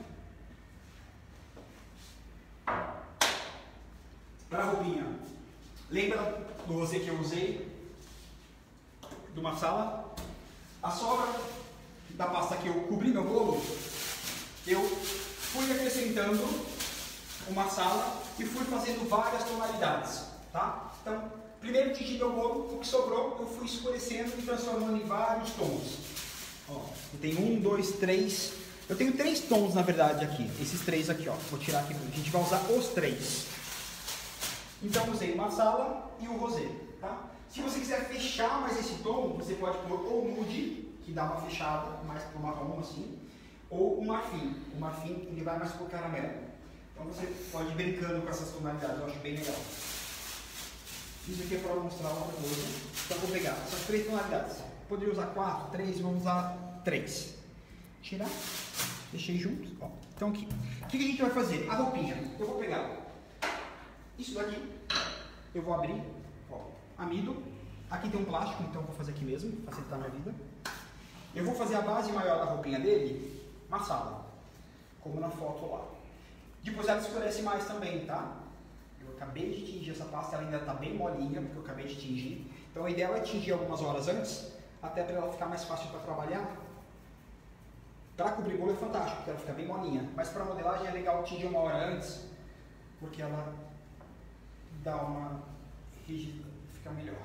Para a roupinha, lembra do rosé que eu usei? De uma sala? A sobra da pasta que eu cobri meu bolo, eu fui acrescentando uma sala e fui fazendo várias tonalidades, tá? Então, primeiro tingi meu bolo, o que sobrou eu fui escurecendo e transformando em vários tons. Ó, eu tenho um, dois, três, eu tenho três tons na verdade aqui, esses três aqui, ó, vou tirar aqui, a gente vai usar os três. Então usei uma sala e o rosé, tá? Se você quiser fechar mais esse tom, você pode pôr ou nude, que dá uma fechada mais pro marrom assim, ou o marfim. O marfim ele vai mais pro caramelo. Então você pode ir brincando com essas tonalidades, eu acho bem legal. Isso aqui é para mostrar uma coisa. Então vou pegar essas três tonalidades. Poderia usar quatro, três, vamos usar três. Tirar, deixei juntos. Ó. Então aqui, o que a gente vai fazer? A roupinha. Eu vou pegar isso daqui, eu vou abrir, ó, amido. Aqui tem um plástico, então eu vou fazer aqui mesmo, facilitar a minha vida. Eu vou fazer a base maior da roupinha dele, massada, como na foto lá. Depois ela escurece mais também, tá? Eu acabei de tingir essa pasta, ela ainda está bem molinha, porque eu acabei de tingir. Então a ideia é tingir algumas horas antes, até para ela ficar mais fácil para trabalhar. Para cobrir bolo é fantástico, porque ela fica bem molinha. Mas para modelagem é legal tingir uma hora antes, porque ela dá uma rígida, fica melhor.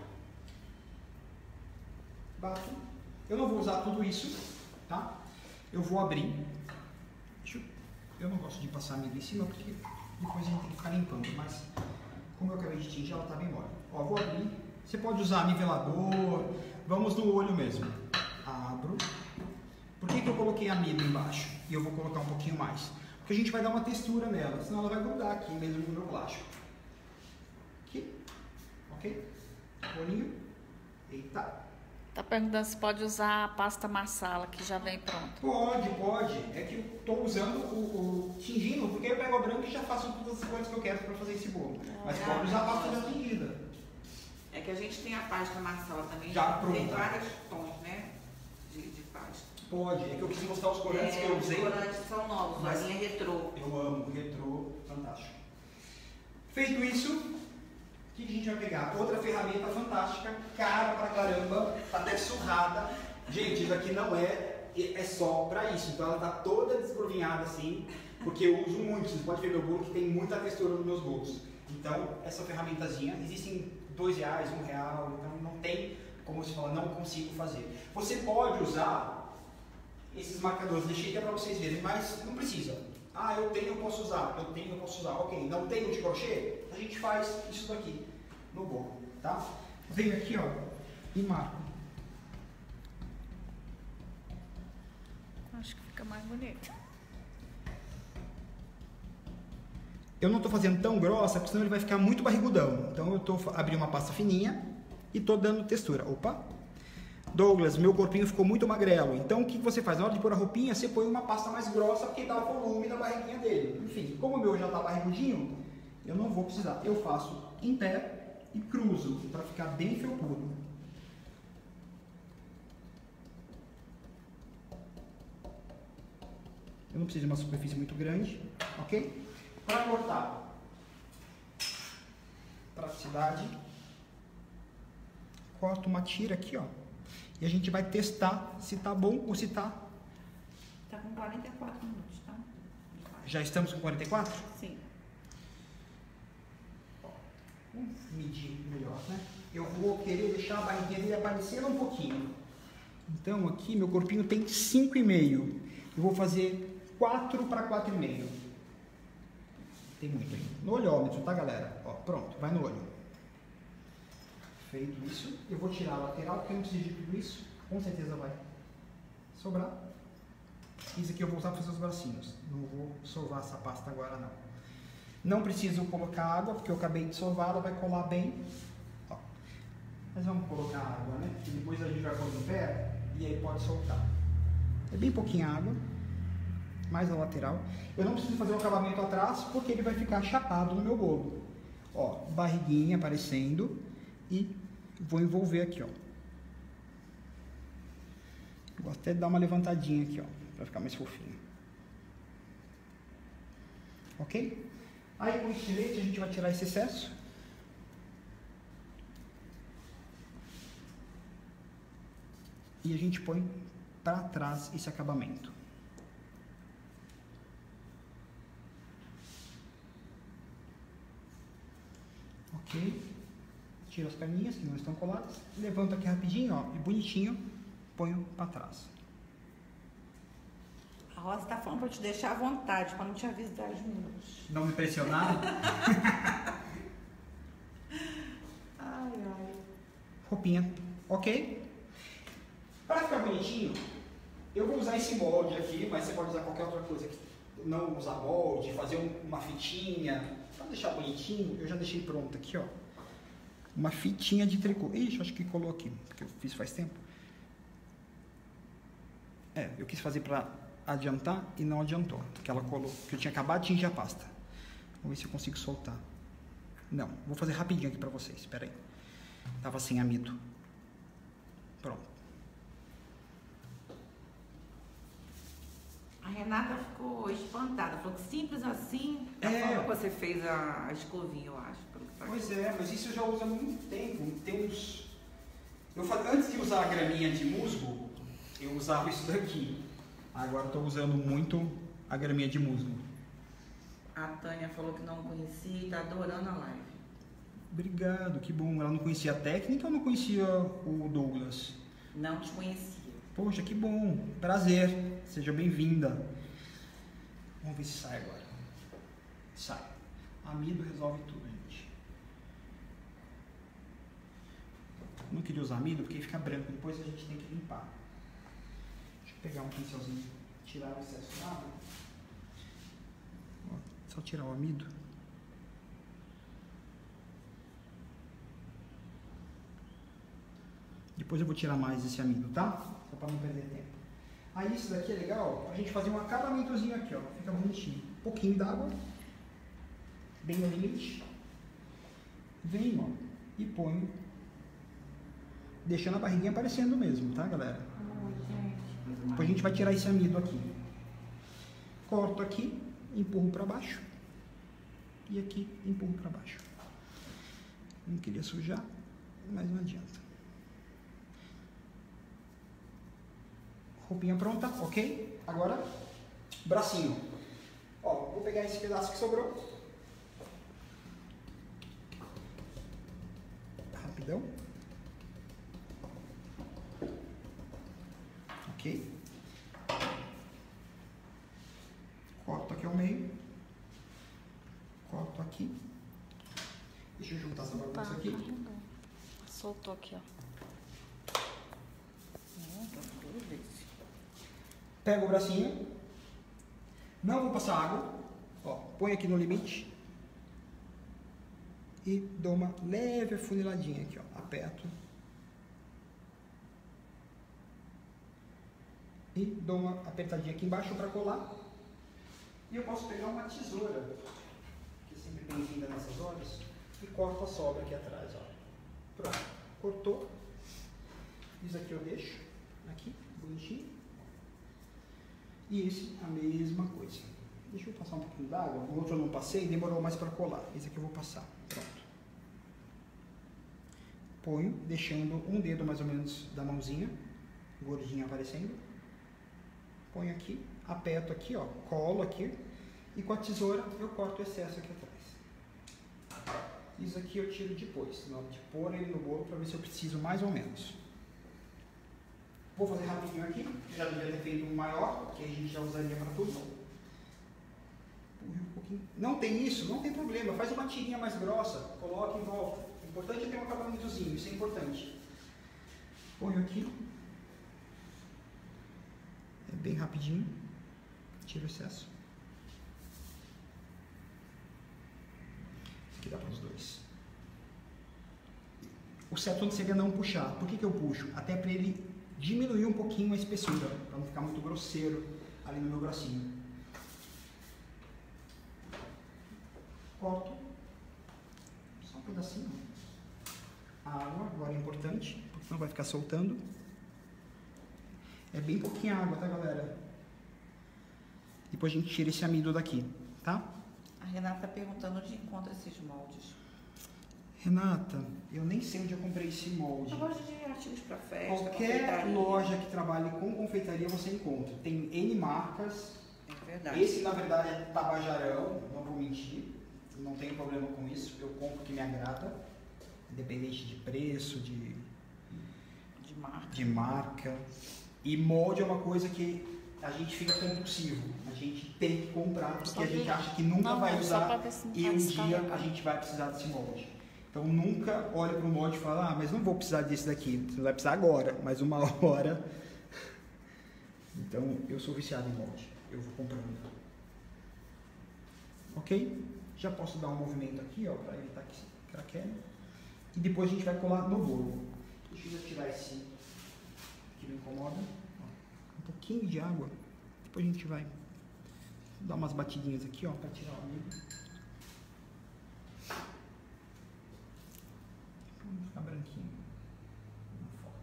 Bato. Eu não vou usar tudo isso, tá? Eu vou abrir. Deixa eu, eu não gosto de passar amido em cima, porque depois a gente tem que ficar limpando, mas como eu acabei de tingir, ela tá bem mole. Ó, vou abrir. Você pode usar nivelador, vamos no olho mesmo. Abro. Por que que eu coloquei amido embaixo? E eu vou colocar um pouquinho mais? Porque a gente vai dar uma textura nela, senão ela vai grudar aqui mesmo no meu plástico. Aqui. Ok? Olhinho. Eita. Tá perguntando se pode usar a pasta marsala que já vem pronta. Pode, pode. É que eu estou usando o, o tingindo, porque eu pego a branca e já faço todas as coisas que eu quero para fazer esse bolo. Mas Ah, pode usar a pasta já tingida. É que a gente tem a pasta marsala também, Já tem pronta. vários tons, né? De, de pasta. Pode. É que eu quis mostrar os corantes é, que eu usei. Os corantes são novos, Mas a linha retrô. Eu amo, retrô, fantástico. Feito isso, o que a gente vai pegar? Outra ferramenta fantástica, cara pra caramba, tá até surrada. Gente, isso aqui não é, é só pra isso. Então ela tá toda desgrovinhada assim, porque eu uso muito. Vocês podem ver meu bolo que tem muita textura nos meus bolos. Então, essa ferramentazinha, existem dois reais, um real, então não tem como você falar, não consigo fazer. Você pode usar esses marcadores, deixei até para vocês verem, mas não precisa. Ah, eu tenho, eu posso usar, eu tenho, eu posso usar. Ok, não tenho de crochê? A gente faz isso daqui no bolo, tá? Venho aqui, ó, e marco. Acho que fica mais bonito. Eu não estou fazendo tão grossa, porque senão ele vai ficar muito barrigudão. Então eu estou abrindo uma pasta fininha e estou dando textura. Opa! Douglas, meu corpinho ficou muito magrelo. Então o que você faz? Na hora de pôr a roupinha, você põe uma pasta mais grossa, porque dá o volume da barriguinha dele. Enfim, como o meu já está barrigudinho, eu não vou precisar. Eu faço em pé e cruzo, para ficar bem felpudo. Eu não preciso de uma superfície muito grande, ok? Para cortar, praticidade, corto uma tira aqui, ó. E a gente vai testar se tá bom ou se tá... Tá com quarenta e quatro minutos, tá? Já estamos com quarenta e quatro? Sim. Vamos medir melhor, né? Eu vou querer deixar a barriguinha dele aparecendo um pouquinho. Então aqui meu corpinho tem cinco e meio. Eu vou fazer quatro para quatro e meio. Tem muito aí. No olhômetro, tá, galera? Ó, pronto, vai no olho. Feito isso, eu vou tirar a lateral, porque eu não preciso de tudo isso. Com certeza vai sobrar. Isso aqui eu vou usar para fazer os bracinhos. Não vou sovar essa pasta agora, não. Não preciso colocar água, porque eu acabei de sovar, ela vai colar bem. Ó. Mas vamos colocar água, né? Porque depois a gente vai pôr no pé e aí pode soltar. É bem pouquinha água, mais a lateral. Eu não preciso fazer o acabamento atrás, porque ele vai ficar chapado no meu bolo. Ó, barriguinha aparecendo e vou envolver aqui, ó. Vou até dar uma levantadinha aqui, ó, para ficar mais fofinho. Ok? Aí com o estilete a gente vai tirar esse excesso. E a gente põe para trás esse acabamento. Ok? Tiro as perninhas que não estão coladas. Levanto aqui rapidinho, ó, e bonitinho, ponho para trás. A Rosa tá falando pra te deixar à vontade, pra não te avisar os minutos. Não me pressionar. Ai, ai. Roupinha, ok? Para ficar bonitinho, eu vou usar esse molde aqui, mas você pode usar qualquer outra coisa aqui. Não usar molde, fazer um, uma fitinha. Para deixar bonitinho, eu já deixei pronto aqui, ó. Uma fitinha de tricô. Ixi, acho que colou aqui, porque eu fiz faz tempo. É, eu quis fazer para adiantar e não adiantou, porque ela colou, que eu tinha acabado de tingir a pasta. Vamos ver se eu consigo soltar. Não, vou fazer rapidinho aqui para vocês, espera aí. Tava sem amido. Pronto. A Renata ficou espantada, falou que simples assim, da É. forma que você fez a, a escovinha, eu acho. Pelo que tá aqui. Pois é, mas isso eu já uso há muito tempo. Tem uns... eu faz... Antes de usar a graminha de musgo, eu usava isso daqui. Agora estou usando muito a graminha de musgo. A Tânia falou que não conhecia e tá adorando a live. Obrigado, que bom. Ela não conhecia a técnica ou não conhecia o Douglas? Não te conhecia. Poxa, que bom. Prazer. Seja bem-vinda. Vamos ver se sai agora. Sai. Amido resolve tudo, gente. Não queria usar amido porque fica branco. Depois a gente tem que limpar. Deixa eu pegar um pincelzinho. Tirar o excesso de água. Ó, só tirar o amido. Depois eu vou tirar mais esse amido, tá? Só para não perder tempo. Aí isso daqui é legal, a gente fazer um acabamentozinho aqui, ó. Fica bonitinho. Um pouquinho d'água. Bem no limite. Venho, ó. E ponho. Deixando a barriguinha aparecendo mesmo, tá, galera? Oi, gente. Depois a gente vai tirar esse amido aqui. Corto aqui, empurro para baixo. E aqui, empurro para baixo. Não queria sujar, mas não adianta. Roupinha pronta, ok? Agora, bracinho. Ó, vou pegar esse pedaço que sobrou. Rapidão. Ok? Corto aqui ao meio. Corto aqui. Deixa eu juntar essa bagunça aqui. Soltou aqui, ó. Pego o bracinho. Não vou passar água. Ó, põe aqui no limite. E dou uma leve afuniladinha aqui, ó. Aperto. E dou uma apertadinha aqui embaixo para colar. E eu posso pegar uma tesoura, que é sempre bem-vinda nessas horas, e corto a sobra aqui atrás, ó. Pronto. Cortou. Isso aqui eu deixo. Aqui, bonitinho. E esse, a mesma coisa. Deixa eu passar um pouquinho d'água. O outro eu não passei, demorou mais para colar. Esse aqui eu vou passar. Pronto. ponho deixando um dedo mais ou menos da mãozinha, gordinha aparecendo. Ponho aqui, aperto aqui, ó, colo aqui e com a tesoura eu corto o excesso aqui atrás. Isso aqui eu tiro depois, na hora de pôr ele no bolo para ver se eu preciso mais ou menos. Vou fazer rapidinho aqui, já devia ter feito um maior, que a gente já usaria para tudo. Um pouquinho. Não tem isso? Não tem problema, faz uma tirinha mais grossa, coloca em volta. O importante é ter um acabamentozinho, isso é importante. Ponho aqui. É bem rapidinho. Tira o excesso. Aqui dá para os dois. O certo seria não puxar. Por que que eu puxo? Até para ele diminuir um pouquinho a espessura, para não ficar muito grosseiro ali no meu bracinho. Corto. Só um pedacinho. A água agora é importante, porque não vai ficar soltando. É bem pouquinha água, tá, galera? Depois a gente tira esse amido daqui, tá? A Renata está perguntando onde encontra esses moldes. Renata, eu nem sei onde eu comprei esse molde. Uma loja de artigos para festa, Qualquer confeitaria. loja que trabalhe com confeitaria você encontra. Tem N marcas. É verdade. Esse, na verdade, é tabajarão, não vou mentir. Não tenho problema com isso. Eu compro o que me agrada. Independente de preço, de, De marca. de marca. E molde é uma coisa que a gente fica compulsivo. A gente tem que comprar porque Só a gente que- acha que nunca não, vai não, só usar pra ver se não e tá um dia descarregado. a gente vai precisar desse molde. Então nunca olhe para o molde e fala, ah, mas não vou precisar desse daqui. Você vai precisar agora, mas uma hora. Então eu sou viciado em molde. Eu vou comprando. Ok? Já posso dar um movimento aqui, ó, para evitar que craquele. E depois a gente vai colar no bolo. Deixa eu tirar esse que me incomoda. Um pouquinho de água. Depois a gente vai dar umas batidinhas aqui, ó, para tirar o amido. Vamos ficar branquinho na foto.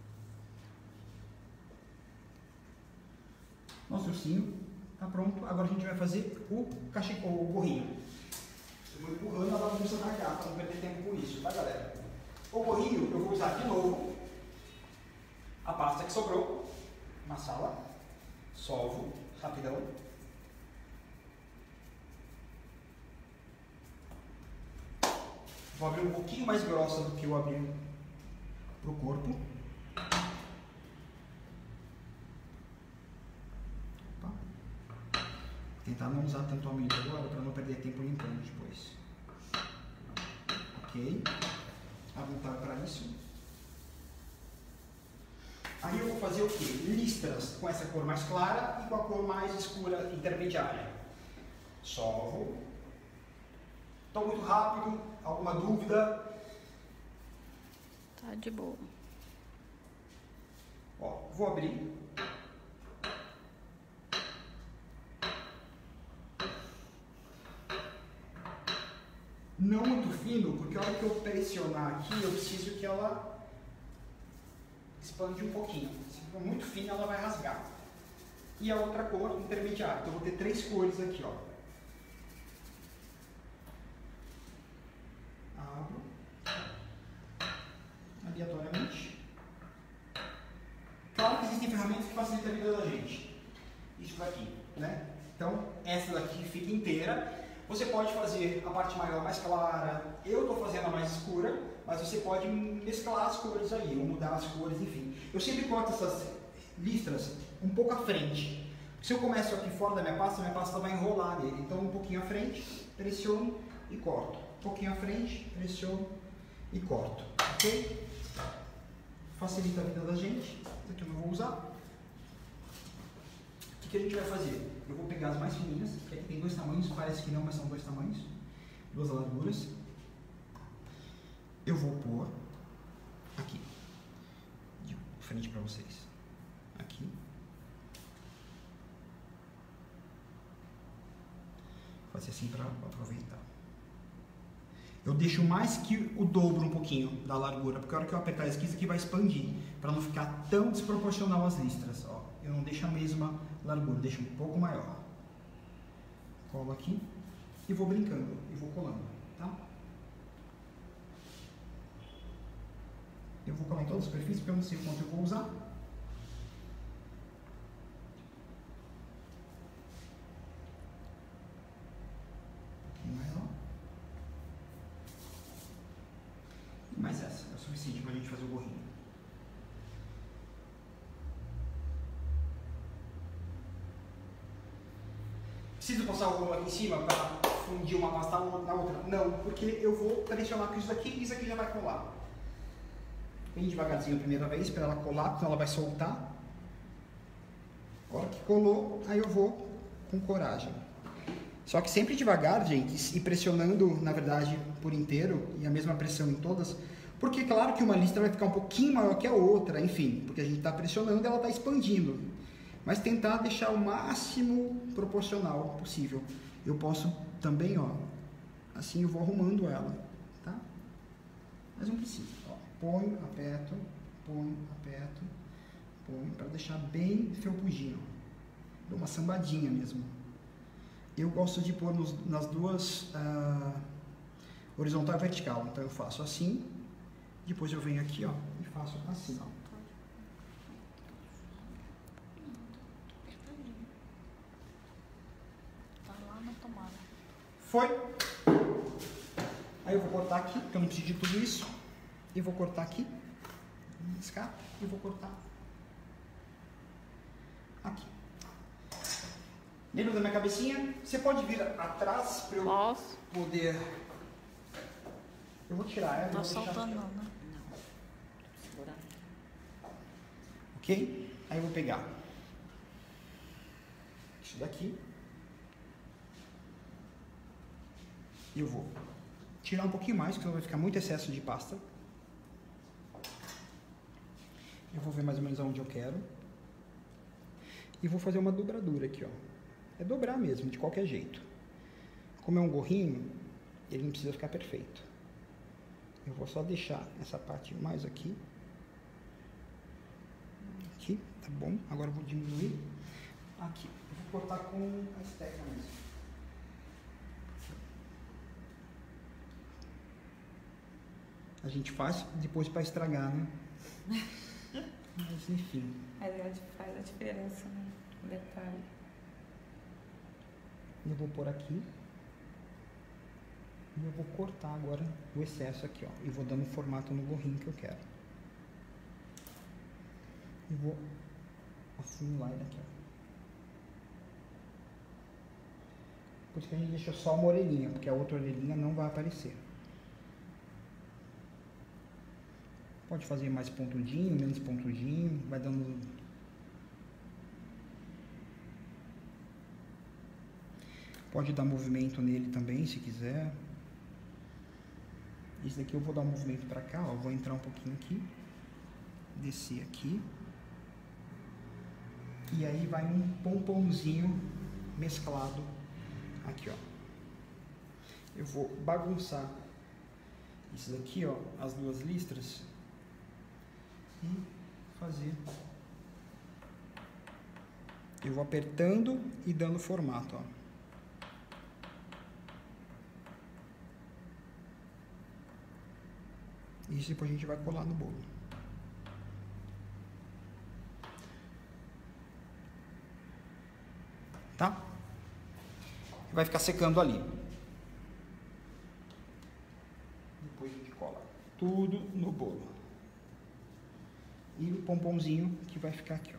Nosso ursinho tá pronto. Agora a gente vai fazer o cachecol, o gorrinho. Eu vou empurrando a bagunça da cá para não perder tempo com isso, tá, galera? O gorrinho eu vou usar de novo a pasta que sobrou na sala. Solvo, rapidão. Vou abrir um pouquinho mais grossa do que eu abri pro corpo. Opa. Vou tentar não usar tanto amido agora para não perder tempo limpando depois. Ok. À vontade para isso. Aí eu vou fazer o quê? Listras com essa cor mais clara e com a cor mais escura intermediária. Solvo. Estou muito rápido. Alguma dúvida? Tá de boa. Ó, vou abrir. Não muito fino, porque a hora que eu pressionar aqui, eu preciso que ela expande um pouquinho. Se for muito fina, ela vai rasgar. E a outra cor intermediária. Então eu vou ter três cores aqui, ó. Abro aleatoriamente. Claro que existem ferramentas que facilitam a vida da gente. Isso daqui, né? Então, essa daqui fica inteira. Você pode fazer a parte maior mais clara. Eu estou fazendo a mais escura, mas você pode mesclar as cores aí, ou mudar as cores, enfim. Eu sempre corto essas listras um pouco à frente. Se eu começo aqui fora da minha pasta, minha pasta vai enrolar nele. Então, um pouquinho à frente, pressiono e corto. Um pouquinho à frente, pressiono e corto. Ok? Facilita a vida da gente. Isso aqui eu não vou usar. O que, que a gente vai fazer? Eu vou pegar as mais fininhas, que aqui tem dois tamanhos, parece que não, mas são dois tamanhos. Duas larguras. Eu vou pôr aqui, de frente para vocês. Aqui. Vou fazer assim para aproveitar. Eu deixo mais que o dobro um pouquinho da largura, porque a hora que eu apertar isso aqui, isso aqui vai expandir, para não ficar tão desproporcional as listras. Ó. Eu não deixo a mesma largura, deixo um pouco maior. Colo aqui e vou brincando, e vou colando, tá? vou colar em toda a superfície porque eu não sei quanto eu vou usar. Mas essa é o suficiente para a gente fazer o gorrinho. Preciso passar o rolo aqui em cima para fundir uma pasta na outra? Não, porque eu vou pressionar com isso daqui e isso aqui já vai colar. Bem devagarzinho a primeira vez para ela colar, senão ela vai soltar. Agora que colou, aí eu vou com coragem. Só que sempre devagar, gente, e pressionando, na verdade, por inteiro, e a mesma pressão em todas, porque claro que uma listra vai ficar um pouquinho maior que a outra, enfim, porque a gente está pressionando e ela está expandindo. Mas tentar deixar o máximo proporcional possível. Eu posso também, ó, assim eu vou arrumando ela, tá? Mas não precisa, ó, ponho, aperto, ponho, aperto, ponho, para deixar bem felpudinho. Dou uma sambadinha mesmo. Eu gosto de pôr nos, nas duas, uh, horizontal e vertical. Então eu faço assim, depois eu venho aqui, ó, e faço assim. Tá lá na tomada. Foi. Aí eu vou cortar aqui, porque eu não preciso de tudo isso. E vou cortar aqui, riscar, e vou cortar aqui. Lembra da minha cabecinha? Você pode vir atrás para eu Posso? poder... Eu vou tirar ela. Não tô vou deixar... soltando não, né? Não. Segurar. Ok? Aí eu vou pegar isso daqui. E eu vou tirar um pouquinho mais, porque vai ficar muito excesso de pasta. Eu vou ver mais ou menos aonde eu quero. E vou fazer uma dobradura aqui, ó. É dobrar mesmo, de qualquer jeito. Como é um gorrinho, ele não precisa ficar perfeito. Eu vou só deixar essa parte mais aqui. Aqui, tá bom. Agora eu vou diminuir. Aqui. Eu vou cortar com a esteca mesmo. A gente faz depois para estragar, né? Mas enfim. Mas faz a diferença, né? O detalhe. Eu vou pôr aqui. E eu vou cortar agora o excesso aqui, ó. E vou dando formato no gorrinho que eu quero. E vou afunilar ele aqui, ó. Por isso que a gente deixou só uma orelhinha, porque a outra orelhinha não vai aparecer. Pode fazer mais pontudinho, menos pontudinho, vai dando... Pode dar movimento nele também, se quiser. Esse daqui eu vou dar um movimento para cá, ó. Vou entrar um pouquinho aqui. Descer aqui. E aí vai um pompomzinho mesclado aqui, ó. Eu vou bagunçar isso daqui, ó, as duas listras. E fazer. Eu vou apertando e dando formato, ó. Isso depois a gente vai colar no bolo. Tá? Vai ficar secando ali. Depois a gente cola tudo no bolo. E o pompomzinho que vai ficar aqui, ó.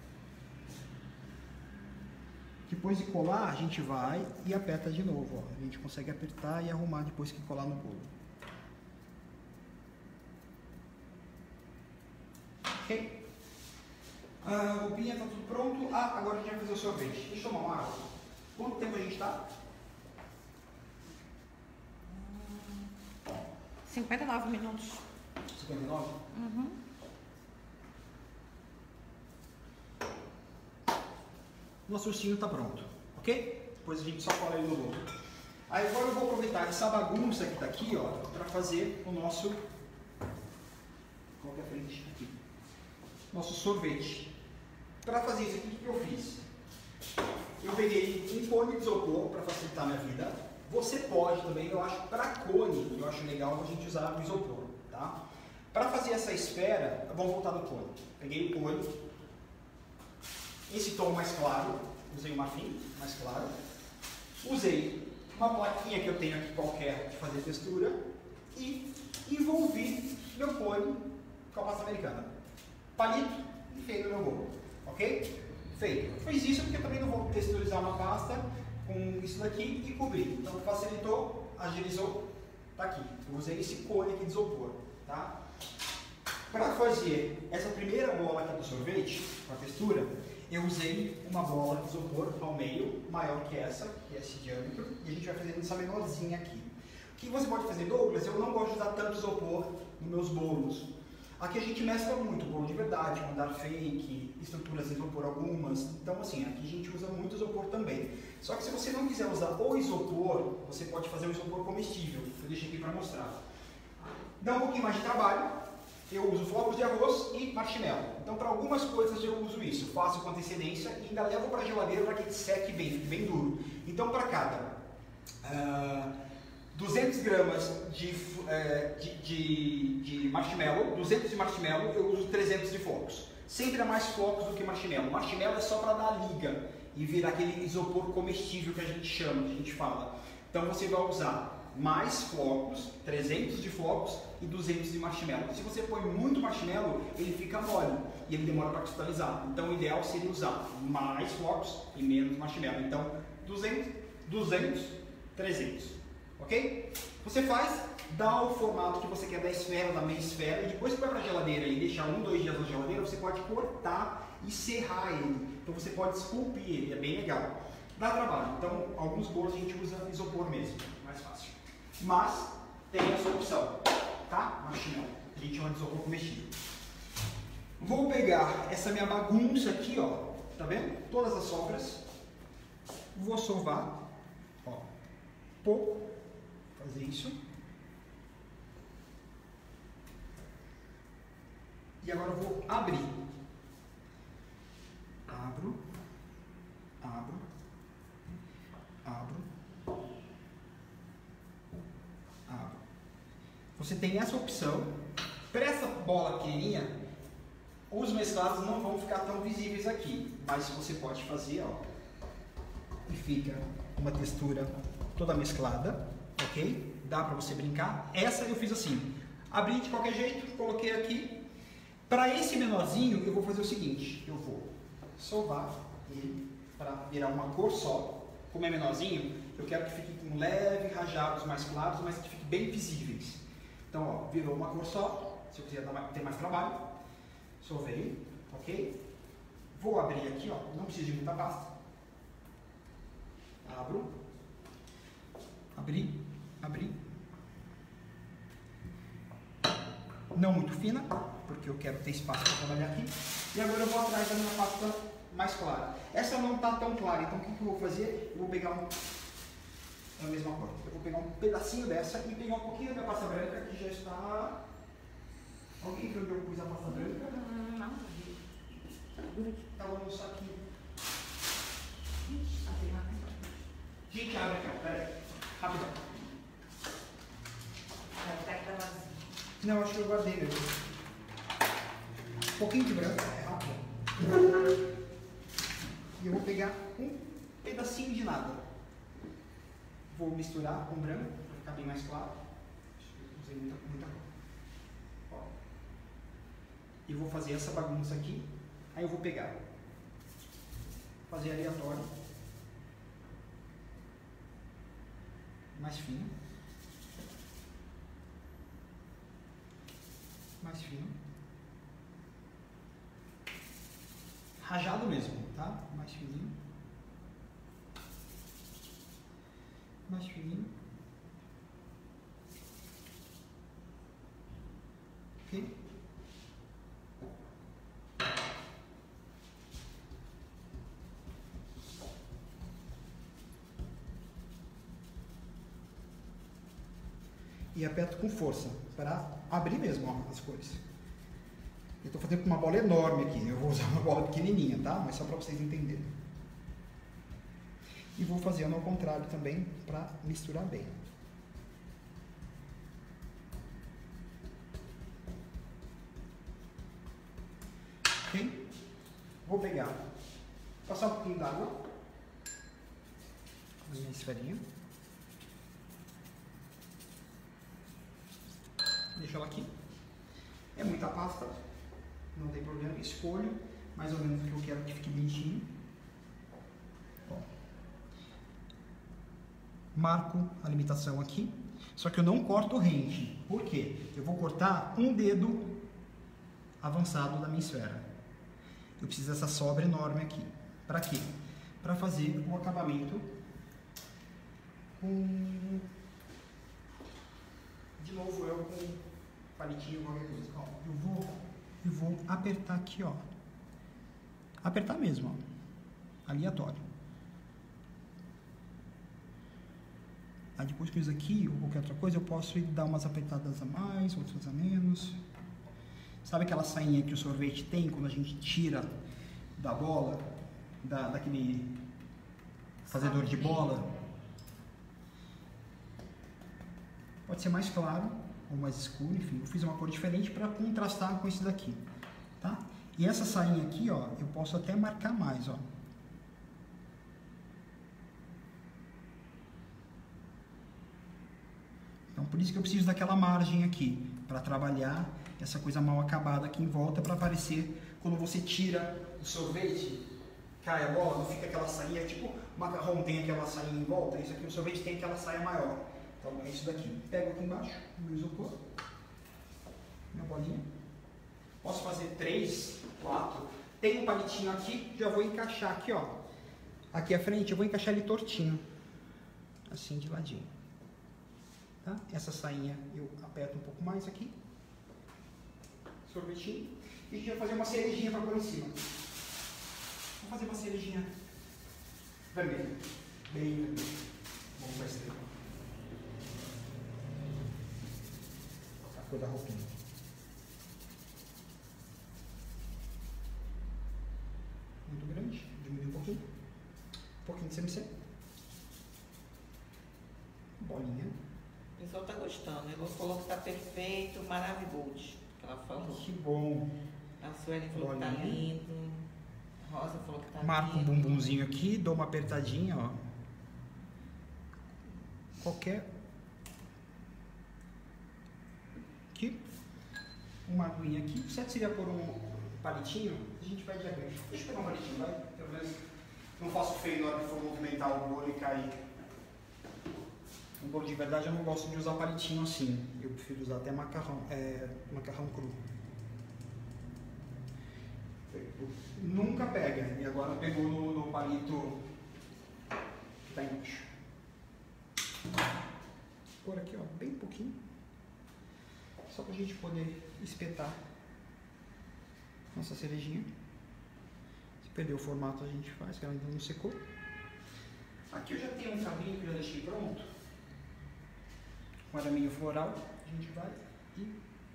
Depois de colar, a gente vai e aperta de novo, ó. A gente consegue apertar e arrumar depois que colar no bolo. Ok? A roupinha está tudo pronto. Ah, agora a gente vai fazer o sorvete. Deixa eu tomar uma água. Quanto tempo a gente está? cinquenta e nove minutos. cinquenta e nove? Uhum. Nosso ursinho está pronto, ok? Depois a gente só cola ele no bolo. Aí agora eu vou aproveitar essa bagunça que está aqui, ó, para fazer o nosso... Qual que é a frente aqui? Nosso sorvete. Para fazer isso aqui, o que eu fiz? Eu peguei um cone de isopor para facilitar a minha vida. Você pode também, eu acho, para cone, eu acho legal a gente usar o isopor, tá? Para fazer essa esfera, vamos voltar no cone. Peguei o cone, esse tom mais claro, usei o marfim mais claro, usei uma plaquinha que eu tenho aqui qualquer de fazer textura e envolvi meu cone com a pasta americana. Palito e feito meu bolo, ok? Feito. Fiz isso porque eu também não vou texturizar uma pasta com isso daqui e cobrir. Então facilitou, agilizou, tá aqui. Eu usei esse cone aqui de isopor, tá? Para fazer essa primeira bola aqui do sorvete, com a textura, eu usei uma bola de isopor ao meio, maior que essa, que é esse diâmetro, e a gente vai fazendo essa menorzinha aqui. O que você pode fazer, Douglas? Eu não gosto de usar tanto isopor nos meus bolos. Aqui a gente mescla muito, bolo de verdade, mandar fake, estruturas de isopor algumas. Então assim, aqui a gente usa muito isopor também. Só que se você não quiser usar o isopor, você pode fazer um isopor comestível. Eu deixei aqui para mostrar. Dá um pouquinho mais de trabalho. Eu uso flocos de arroz e marshmallow. Então, para algumas coisas eu uso isso, faço com antecedência e ainda levo para a geladeira para que ele seque bem, fique bem duro. Então, para cada uh, duzentas gramas de, uh, de, de, de marshmallow, duzentos de marshmallow, eu uso trezentos de flocos. Sempre é mais flocos do que marshmallow. Marshmallow é só para dar liga e virar aquele isopor comestível que a gente chama, que a gente fala. Então, você vai usar mais flocos, trezentos de flocos e duzentos de marshmallow. Se você põe muito marshmallow, ele fica mole e ele demora para cristalizar. Então o ideal seria usar mais flocos e menos marshmallow. Então duzentos, duzentos, trezentos, ok? Você faz, dá o formato que você quer da esfera, da meia esfera, e depois que vai para a geladeira e deixar um, dois dias na geladeira, você pode cortar e serrar ele. Então você pode esculpir ele, é bem legal. Dá trabalho. Então alguns bolos a gente usa isopor mesmo, mais fácil. Mas tem essa opção, tá? Marshmallow. A gente chama de isopor comestível. Vou pegar essa minha bagunça aqui, ó. Tá vendo? Todas as sobras. Vou sovar, ó. Pouco. Fazer isso. E agora eu vou abrir. Abro. Abro. Abro. Você tem essa opção. Para essa bola pequenininha, os mesclados não vão ficar tão visíveis aqui, mas você pode fazer, ó, e fica uma textura toda mesclada, ok? Dá para você brincar. Essa eu fiz assim, abri de qualquer jeito, coloquei aqui. Para esse menorzinho, eu vou fazer o seguinte, eu vou sovar ele para virar uma cor só. Como é menorzinho, eu quero que fique com leve rajados mais claros, mas que fique bem visíveis. Então, ó, virou uma cor só. Se eu quiser dar mais, ter mais trabalho, sovei, ok? Vou abrir aqui, ó, não precisa de muita pasta. Abro, abri, abri. Não muito fina, porque eu quero ter espaço para trabalhar aqui. E agora eu vou atrás da minha pasta mais clara. Essa não está tão clara, então o que, que eu vou fazer? Eu vou pegar um... É a mesma cor. Eu vou pegar um pedacinho dessa e pegar um pouquinho da minha pasta branca que já está... Alguém viu onde eu pus a pasta branca? Não. Estava no saquinho. Gente, abre aqui, peraí. Rapidão. Não, acho que eu guardei mesmo. Um pouquinho de branco, é rápido. E eu vou pegar um pedacinho de nada. Vou misturar com branco, para ficar bem mais claro. Usei muita, muita cor. Ó. E vou fazer essa bagunça aqui. Aí eu vou pegar. Fazer aleatório. Mais fino. Mais fino. Rajado mesmo, tá? Mais fininho. Mais fininho. Ok? E aperto com força para abrir mesmo, ó, as cores. Eu estou fazendo com uma bola enorme aqui. Eu vou usar uma bola pequenininha, tá? Mas só para vocês entenderem. E vou fazendo ao contrário também para misturar bem. Vou pegar, passar um pouquinho d'água na minha esferinha. Deixa ela aqui. É muita pasta, não tem problema. Escolho mais ou menos o que eu quero que fique bonitinho. Ó. Marco a limitação aqui. Só que eu não corto rente. Por quê? Eu vou cortar um dedo avançado da minha esfera. Eu preciso dessa sobra enorme aqui. Para quê? Para fazer o acabamento com... De novo, eu com palitinho, qualquer coisa. Ó, eu vou, eu vou apertar aqui, ó. Apertar mesmo, ó. Aleatório. Aí depois que eu uso aqui, ou qualquer outra coisa, eu posso ir dar umas apertadas a mais, outras a menos. Sabe aquela sainha que o sorvete tem quando a gente tira da bola, da, daquele fazedor de bola? Pode ser mais claro ou mais escuro, enfim, eu fiz uma cor diferente para contrastar com esse daqui, tá? E essa sainha aqui, ó, eu posso até marcar mais, ó. Então, por isso que eu preciso daquela margem aqui, para trabalhar essa coisa mal acabada aqui em volta, para aparecer, quando você tira o sorvete, cai a bola, não fica aquela sainha, tipo o macarrão tem aquela sainha em volta, isso aqui o sorvete tem aquela saia maior. Então, é isso daqui. Pego aqui embaixo, meu isopor, minha bolinha. Posso fazer três, quatro. Tem um palitinho aqui, já vou encaixar aqui, ó. Aqui à frente, eu vou encaixar ele tortinho. Assim, de ladinho. Tá? Essa sainha eu aperto um pouco mais aqui. Sorvetinho. E a gente vai fazer uma cerejinha para pôr em cima. Vou fazer uma cerejinha vermelha. Bem vermelha. Vamos vai ser. A cor da roupinha. Muito grande. Diminuir um pouquinho. Um pouquinho de C M C. Bolinha. O pessoal tá gostando. Ele falou que tá perfeito, maravilhoso. Ela falou. Que bom. A Sueli falou Bolinha. que tá lindo. A Rosa falou que tá Marco um lindo. bumbumzinho aqui, dou uma apertadinha, ó. Qualquer. Aqui. Uma aguinha aqui. O certo seria pôr um palitinho. A gente vai de aguinha. Deixa eu pegar um palitinho, vai? Pelo menos não faço feio na hora que for movimentar o bolo e cair. No bolo de verdade eu não gosto de usar palitinho assim. Eu prefiro usar até macarrão, é, macarrão cru. Nunca pega. E agora pegou no, no palito que está embaixo. Por aqui, ó, bem pouquinho. Só para a gente poder espetar nossa cerejinha. Se perder o formato a gente faz, que ela ainda não secou. Aqui eu já tenho um cabinho que eu já deixei pronto. Um araminho floral. A gente vai e...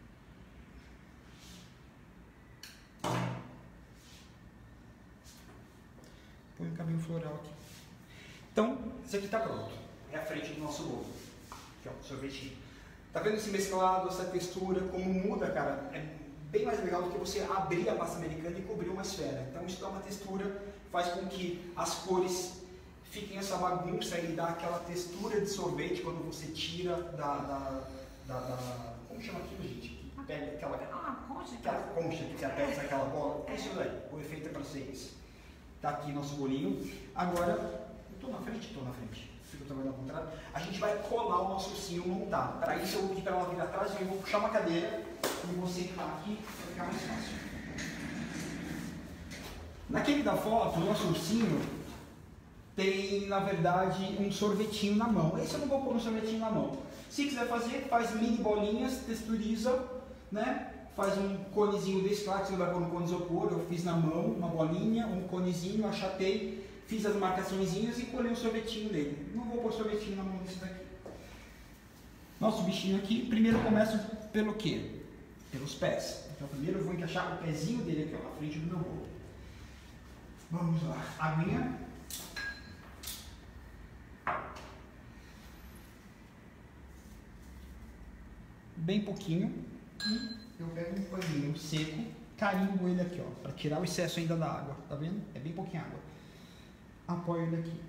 põe um cabinho floral aqui. Então, esse aqui está pronto. É a frente do nosso bolo. Aqui, ó, sorvetinho. Tá vendo esse mesclado, essa textura, como muda, cara? É bem mais legal do que você abrir a pasta americana e cobrir uma esfera. Então isso dá uma textura, faz com que as cores fiquem essa bagunça e dá aquela textura de sorvete quando você tira da... da, da, da como chama aquilo, gente? Que pega aquela... Ah, concha. Aquela concha que você aperta aquela bola. É isso daí. O efeito é para vocês. Tá aqui nosso bolinho. Agora, eu tô na frente? Tô na frente. Fica trabalhando ao contrário. A gente vai colar o nosso ursinho montar. Para isso eu vou pedir para ela vir atrás e eu vou puxar uma cadeira e vou sentar aqui para ficar mais fácil. Naquele da foto, o nosso ursinho tem, na verdade, um sorvetinho na mão. Esse eu não vou pôr um sorvetinho na mão. Se quiser fazer, faz mini bolinhas, texturiza, né? Faz um conezinho desse, claro que você não vai pôr um cone isopor, eu fiz na mão, uma bolinha, um conezinho, achatei, fiz as marcaçõezinhas e colei o sorvetinho dele. Não vou pôr sorvetinho na mão desse daqui. Nosso bichinho aqui, primeiro eu começo pelo quê? Pelos pés. Então primeiro eu vou encaixar o pezinho dele aqui, ó, na frente do meu bolo. Vamos lá, aguinha. Bem pouquinho. E eu pego um paninho seco, carimbo ele aqui, ó, para tirar o excesso ainda da água, tá vendo? É bem pouquinha água. Apoio ele aqui.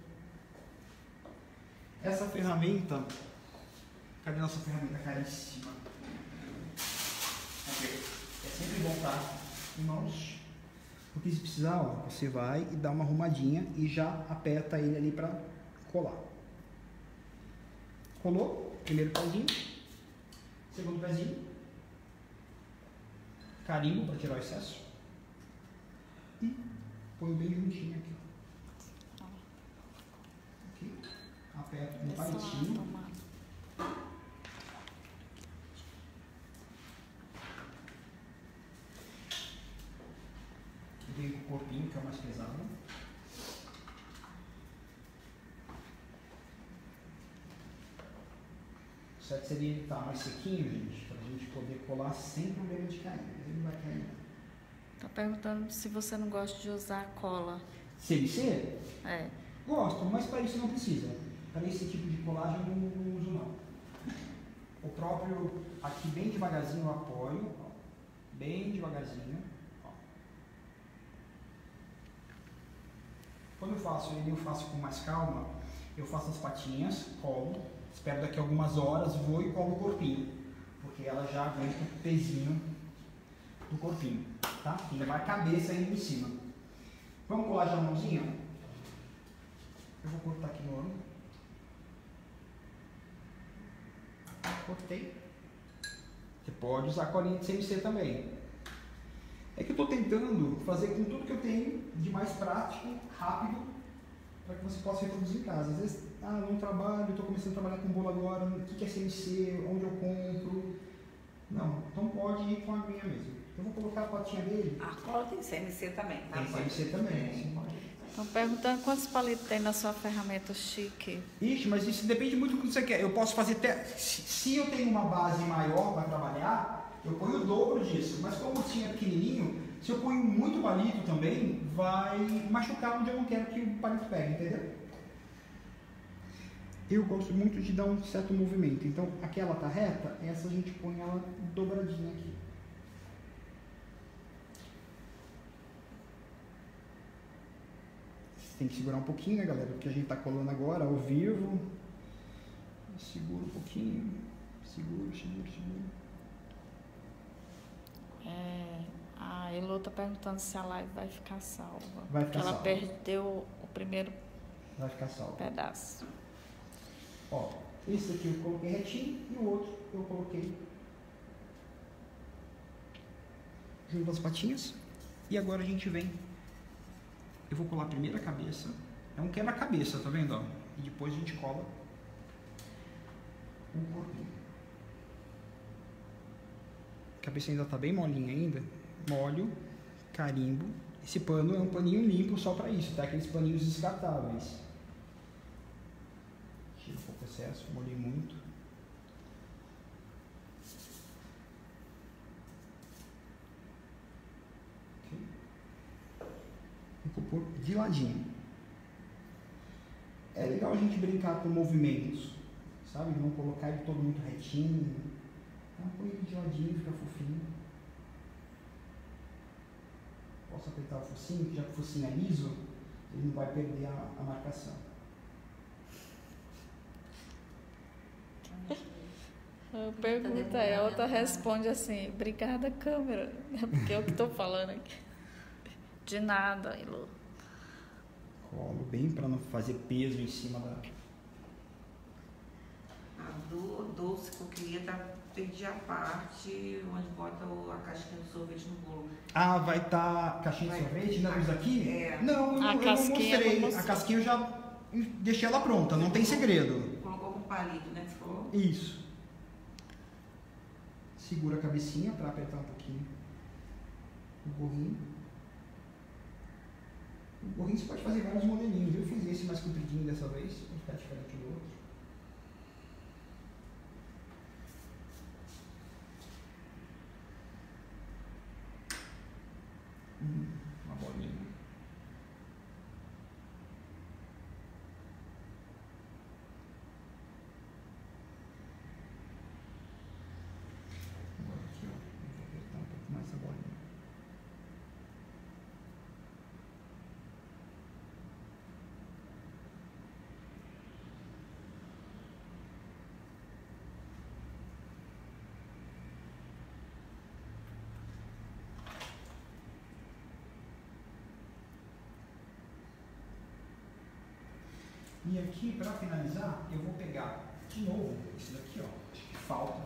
Essa ferramenta, cadê nossa ferramenta caríssima? Okay. É sempre bom estar em mãos, porque se precisar, ó, você vai e dá uma arrumadinha e já aperta ele ali para colar. Colou, primeiro pezinho, segundo pezinho, carimbo para tirar o excesso e põe bem juntinho aqui. Aqui, aperto com um palitinho. Vem com o corpinho, que é o mais pesado. O certo seria ele estar mais sequinho, gente, para a gente poder colar sem problema de cair. Ele não vai cair. Tá perguntando se você não gosta de usar cola. C L C? É. Gosto, mas para isso não precisa. Para esse tipo de colagem eu não, não uso não. O próprio, aqui bem devagarzinho eu apoio, ó, bem devagarzinho. Ó. Quando eu faço ele, eu faço com mais calma. Eu faço as patinhas, colo, espero daqui a algumas horas, vou e colo o corpinho, porque ela já aguenta o pezinho do corpinho, tá? E levar a cabeça ainda em cima. Vamos colar já a mãozinha? Eu vou cortar aqui no ângulo. Cortei. Você pode usar a colinha de C M C também. É que eu estou tentando fazer com tudo que eu tenho de mais prático, rápido, para que você possa reproduzir em casa. Às vezes, ah, não trabalho, estou começando a trabalhar com bolo agora, o que é C M C, onde eu compro. Não, então pode ir com a aguinha mesmo. Eu vou colocar a patinha dele. A cola tem C M C também, tá? Tem C M C também, sim. Estão perguntando quantos palitos tem na sua ferramenta chique. Ixi, mas isso depende muito do que você quer. Eu posso fazer até. Se, se eu tenho uma base maior para trabalhar, eu ponho o dobro disso. Mas como o tinha pequenininho, se eu ponho muito palito também, vai machucar onde eu não quero que o palito pegue, entendeu? Eu gosto muito de dar um certo movimento. Então, aquela tá reta, essa a gente põe ela dobradinha aqui. Tem que segurar um pouquinho, né, galera? Porque a gente tá colando agora ao vivo. Segura um pouquinho. Segura, segura, segura. É, a Elô tá perguntando se a live vai ficar salva. Vai ficar porque ela salva. perdeu o primeiro Vai ficar salvo. pedaço. Ó, esse aqui eu coloquei retinho e o outro eu coloquei junto as patinhas. E agora a gente vem. Eu vou colar primeiro a cabeça. É um quebra-cabeça, tá vendo? Ó? E depois a gente cola o corpinho. A cabeça ainda tá bem molinha ainda. Molho, carimbo. Esse pano é um paninho limpo só pra isso, tá? Aqueles paninhos descartáveis. Tira um pouco o excesso, molhei muito. Vou pôr de ladinho. É legal a gente brincar com movimentos, sabe? Não colocar ele todo muito retinho. Então põe ele de ladinho, fica fofinho. Posso apertar o focinho, que já que o focinho é liso, ele não vai perder a, a marcação. Eu pergunto, aí a outra responde assim, obrigada, câmera. É porque eu que estou falando aqui. De nada, Elô. Colo bem para não fazer peso em cima da... A do doce que eu queria, tá, perdi a parte onde bota o- a casquinha do sorvete no bolo. Ah, vai estar tá caixinha de Vai. sorvete na luz aqui? É. Não, eu, A não- eu não casquinha mostrei. eu não mostrei. A casquinha eu já deixei ela pronta, não tem segredo. Colocou com palito, né? Que você falou? Isso. Segura a cabecinha para apertar um pouquinho o gorrinho. O gorrinho você pode fazer vários modelinhos. Eu fiz esse mais compridinho dessa vez, para ficar diferente do outro. Hum, uma bolinha. Agora aqui, ó. Eu vou apertar um pouco mais essa bolinha. E aqui, para finalizar, eu vou pegar de novo esse daqui, ó. Acho que falta.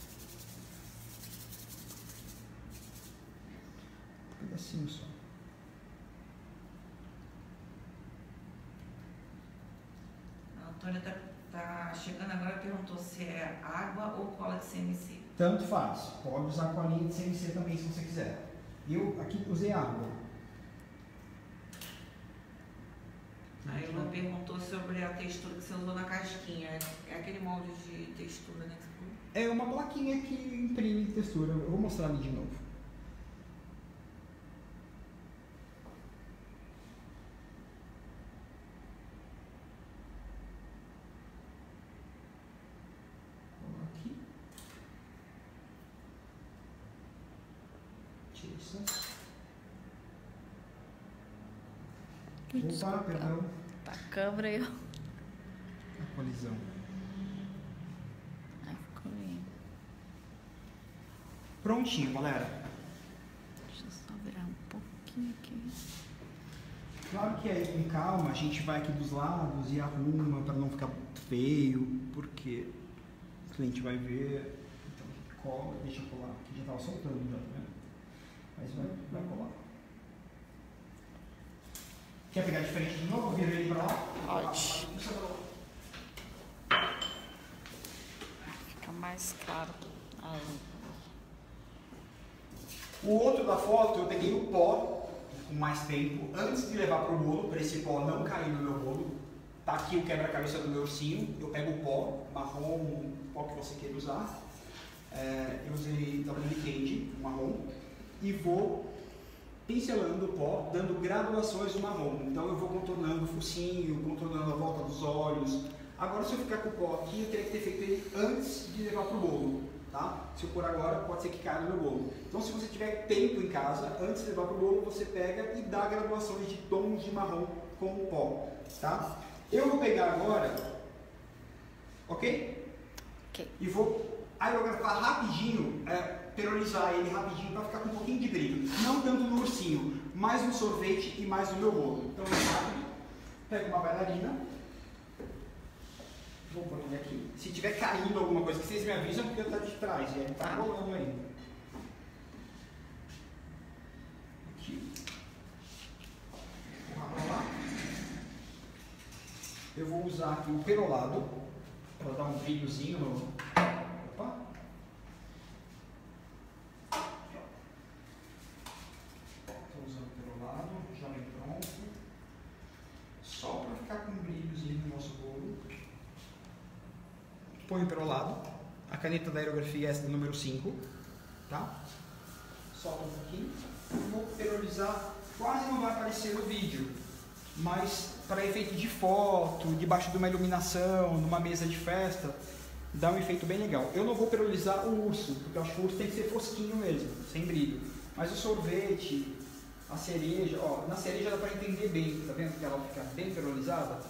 Um pedacinho só. A Antônia tá, tá chegando agora e perguntou se é água ou cola de C M C. Tanto faz. Pode usar colinha de C M C também, se você quiser. Eu aqui usei água. Aí ela perguntou sobre a textura que você usou na casquinha. É aquele molde de textura, né? É uma plaquinha que imprime textura. Eu vou mostrar ali de novo. Aqui. Tira isso. Opa, perdão. Tá a câmera aí, ó. A colisão. Aí ficou bem. Prontinho, galera. Deixa eu só virar um pouquinho aqui. Claro que aí com calma a gente vai aqui dos lados e arruma para não ficar feio, porque o cliente vai ver. Então cola, deixa eu colar. Aqui já estava soltando já, tá vendo? Mas vai, vai colar. Quer pegar diferente de novo? Vira ele para lá? Pode. Fica mais claro. Aí. O outro da foto eu peguei o pó com mais tempo antes de levar para o bolo, para esse pó não cair no meu bolo. Tá aqui o quebra-cabeça do meu ursinho. Eu pego o pó marrom, o pó que você queira usar. É, eu usei da Brandy Candy, marrom, e vou pincelando o pó, dando graduações no marrom. Então eu vou contornando o focinho, contornando a volta dos olhos. Agora, se eu ficar com o pó aqui, eu teria que ter feito ele antes de levar para o bolo, tá? Se eu pôr agora, pode ser que caia no meu bolo. Então, se você tiver tempo em casa, antes de levar para o bolo, você pega e dá graduações de tons de marrom com o pó, tá? Eu vou pegar agora, ok? Ok. E vou aerografar rapidinho, é, perolizar ele rapidinho para ficar com um pouquinho de brilho. Não tanto no ursinho, mais no sorvete e mais no meu bolo. Então, é rápido. Pego uma bailarina. Vou pôr ele aqui. Se tiver caindo alguma coisa, que vocês me avisam, porque eu tá de trás. E ele tá rolando ainda. Aqui. Vou rolar. Eu vou usar aqui o perolado para dar um brilhozinho no... Opa! Estou usando o perolado, já vem pronto. Só para ficar com um brilhozinho no nosso bolo. Põe o perolado. A caneta da aerografia é essa do número cinco. Tá? Solta um pouquinho. Vou perolizar. Quase não vai aparecer no vídeo. Mas para efeito de foto, debaixo de uma iluminação, numa mesa de festa, dá um efeito bem legal. Eu não vou perolizar o urso, porque eu acho que o urso tem que ser fosquinho mesmo, sem brilho. Mas o sorvete, a cereja, ó, na cereja dá para entender bem, tá vendo que ela fica bem perolizada?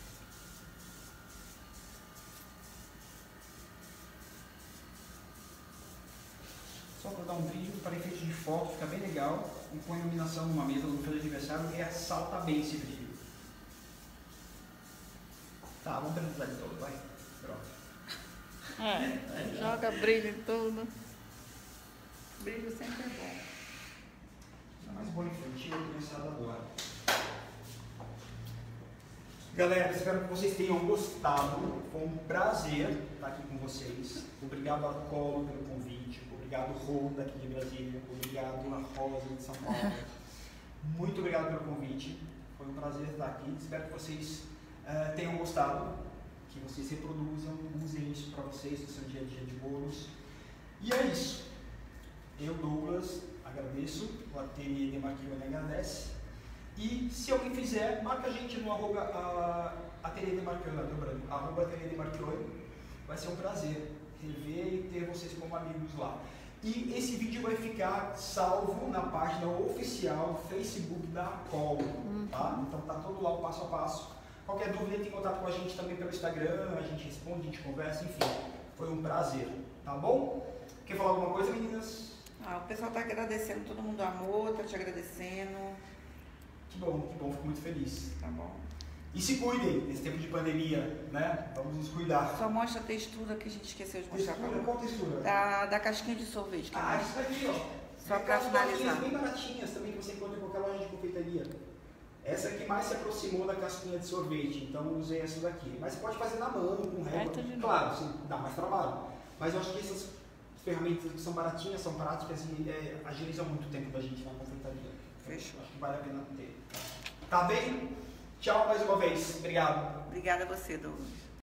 Só para dar um brilho, para efeito de foto, fica bem legal. E com a iluminação numa mesa no de aniversário, ressalta bem esse brilho. Tá, vamos perguntar de todo, vai. Pronto. É, joga brilho em tudo. Brilho sempre é bom. É mais bom infantil, criançada agora. Galera, espero que vocês tenham gostado. Foi um prazer estar aqui com vocês. Obrigado a Colo pelo convite. Obrigado, Rô, daqui de Brasília. Obrigado, a Rosa de São Paulo. Muito obrigado pelo convite. Foi um prazer estar aqui. Espero que vocês uh, tenham gostado. Que vocês reproduzam, usem isso para vocês no seu dia a dia de bolos. E é isso. Eu, Douglas, agradeço. O Ateliê de Marquione agradece. E se alguém fizer, marca a gente no arroba a, Ateliê de Marquione, arroba Ateliê de Marquione. Vai ser um prazer rever e ter vocês como amigos lá. E esse vídeo vai ficar salvo na página oficial Facebook da Colo, tá? Então tá todo lá o passo a passo. Qualquer dúvida, entre em contato com a gente também pelo Instagram, a gente responde, a gente conversa, enfim. Foi um prazer, tá bom? Quer falar alguma coisa, meninas? Ah, o pessoal tá agradecendo, todo mundo amou, tá te agradecendo. Que bom, que bom, fico muito feliz. Tá bom. E se cuidem nesse tempo de pandemia, né? Vamos nos cuidar. Só mostra a textura que a gente esqueceu de mostrar. Textura, qual textura? Da, da casquinha de sorvete. Que Ah, mais? isso aqui, ó. Só para finalizar. Bem baratinhas também que você encontra em qualquer loja de confeitaria. Essa aqui mais se aproximou da casquinha de sorvete, então eu usei essa daqui. Mas você pode fazer na mão, com régua. Claro, assim, dá mais trabalho. Mas eu acho que essas ferramentas que são baratinhas, são práticas e é, agilizam muito o tempo da gente na confeitaria. Fechou. Acho que vale a pena ter. Tá bem? Tchau mais uma vez. Obrigado. Obrigada a você, Douglas.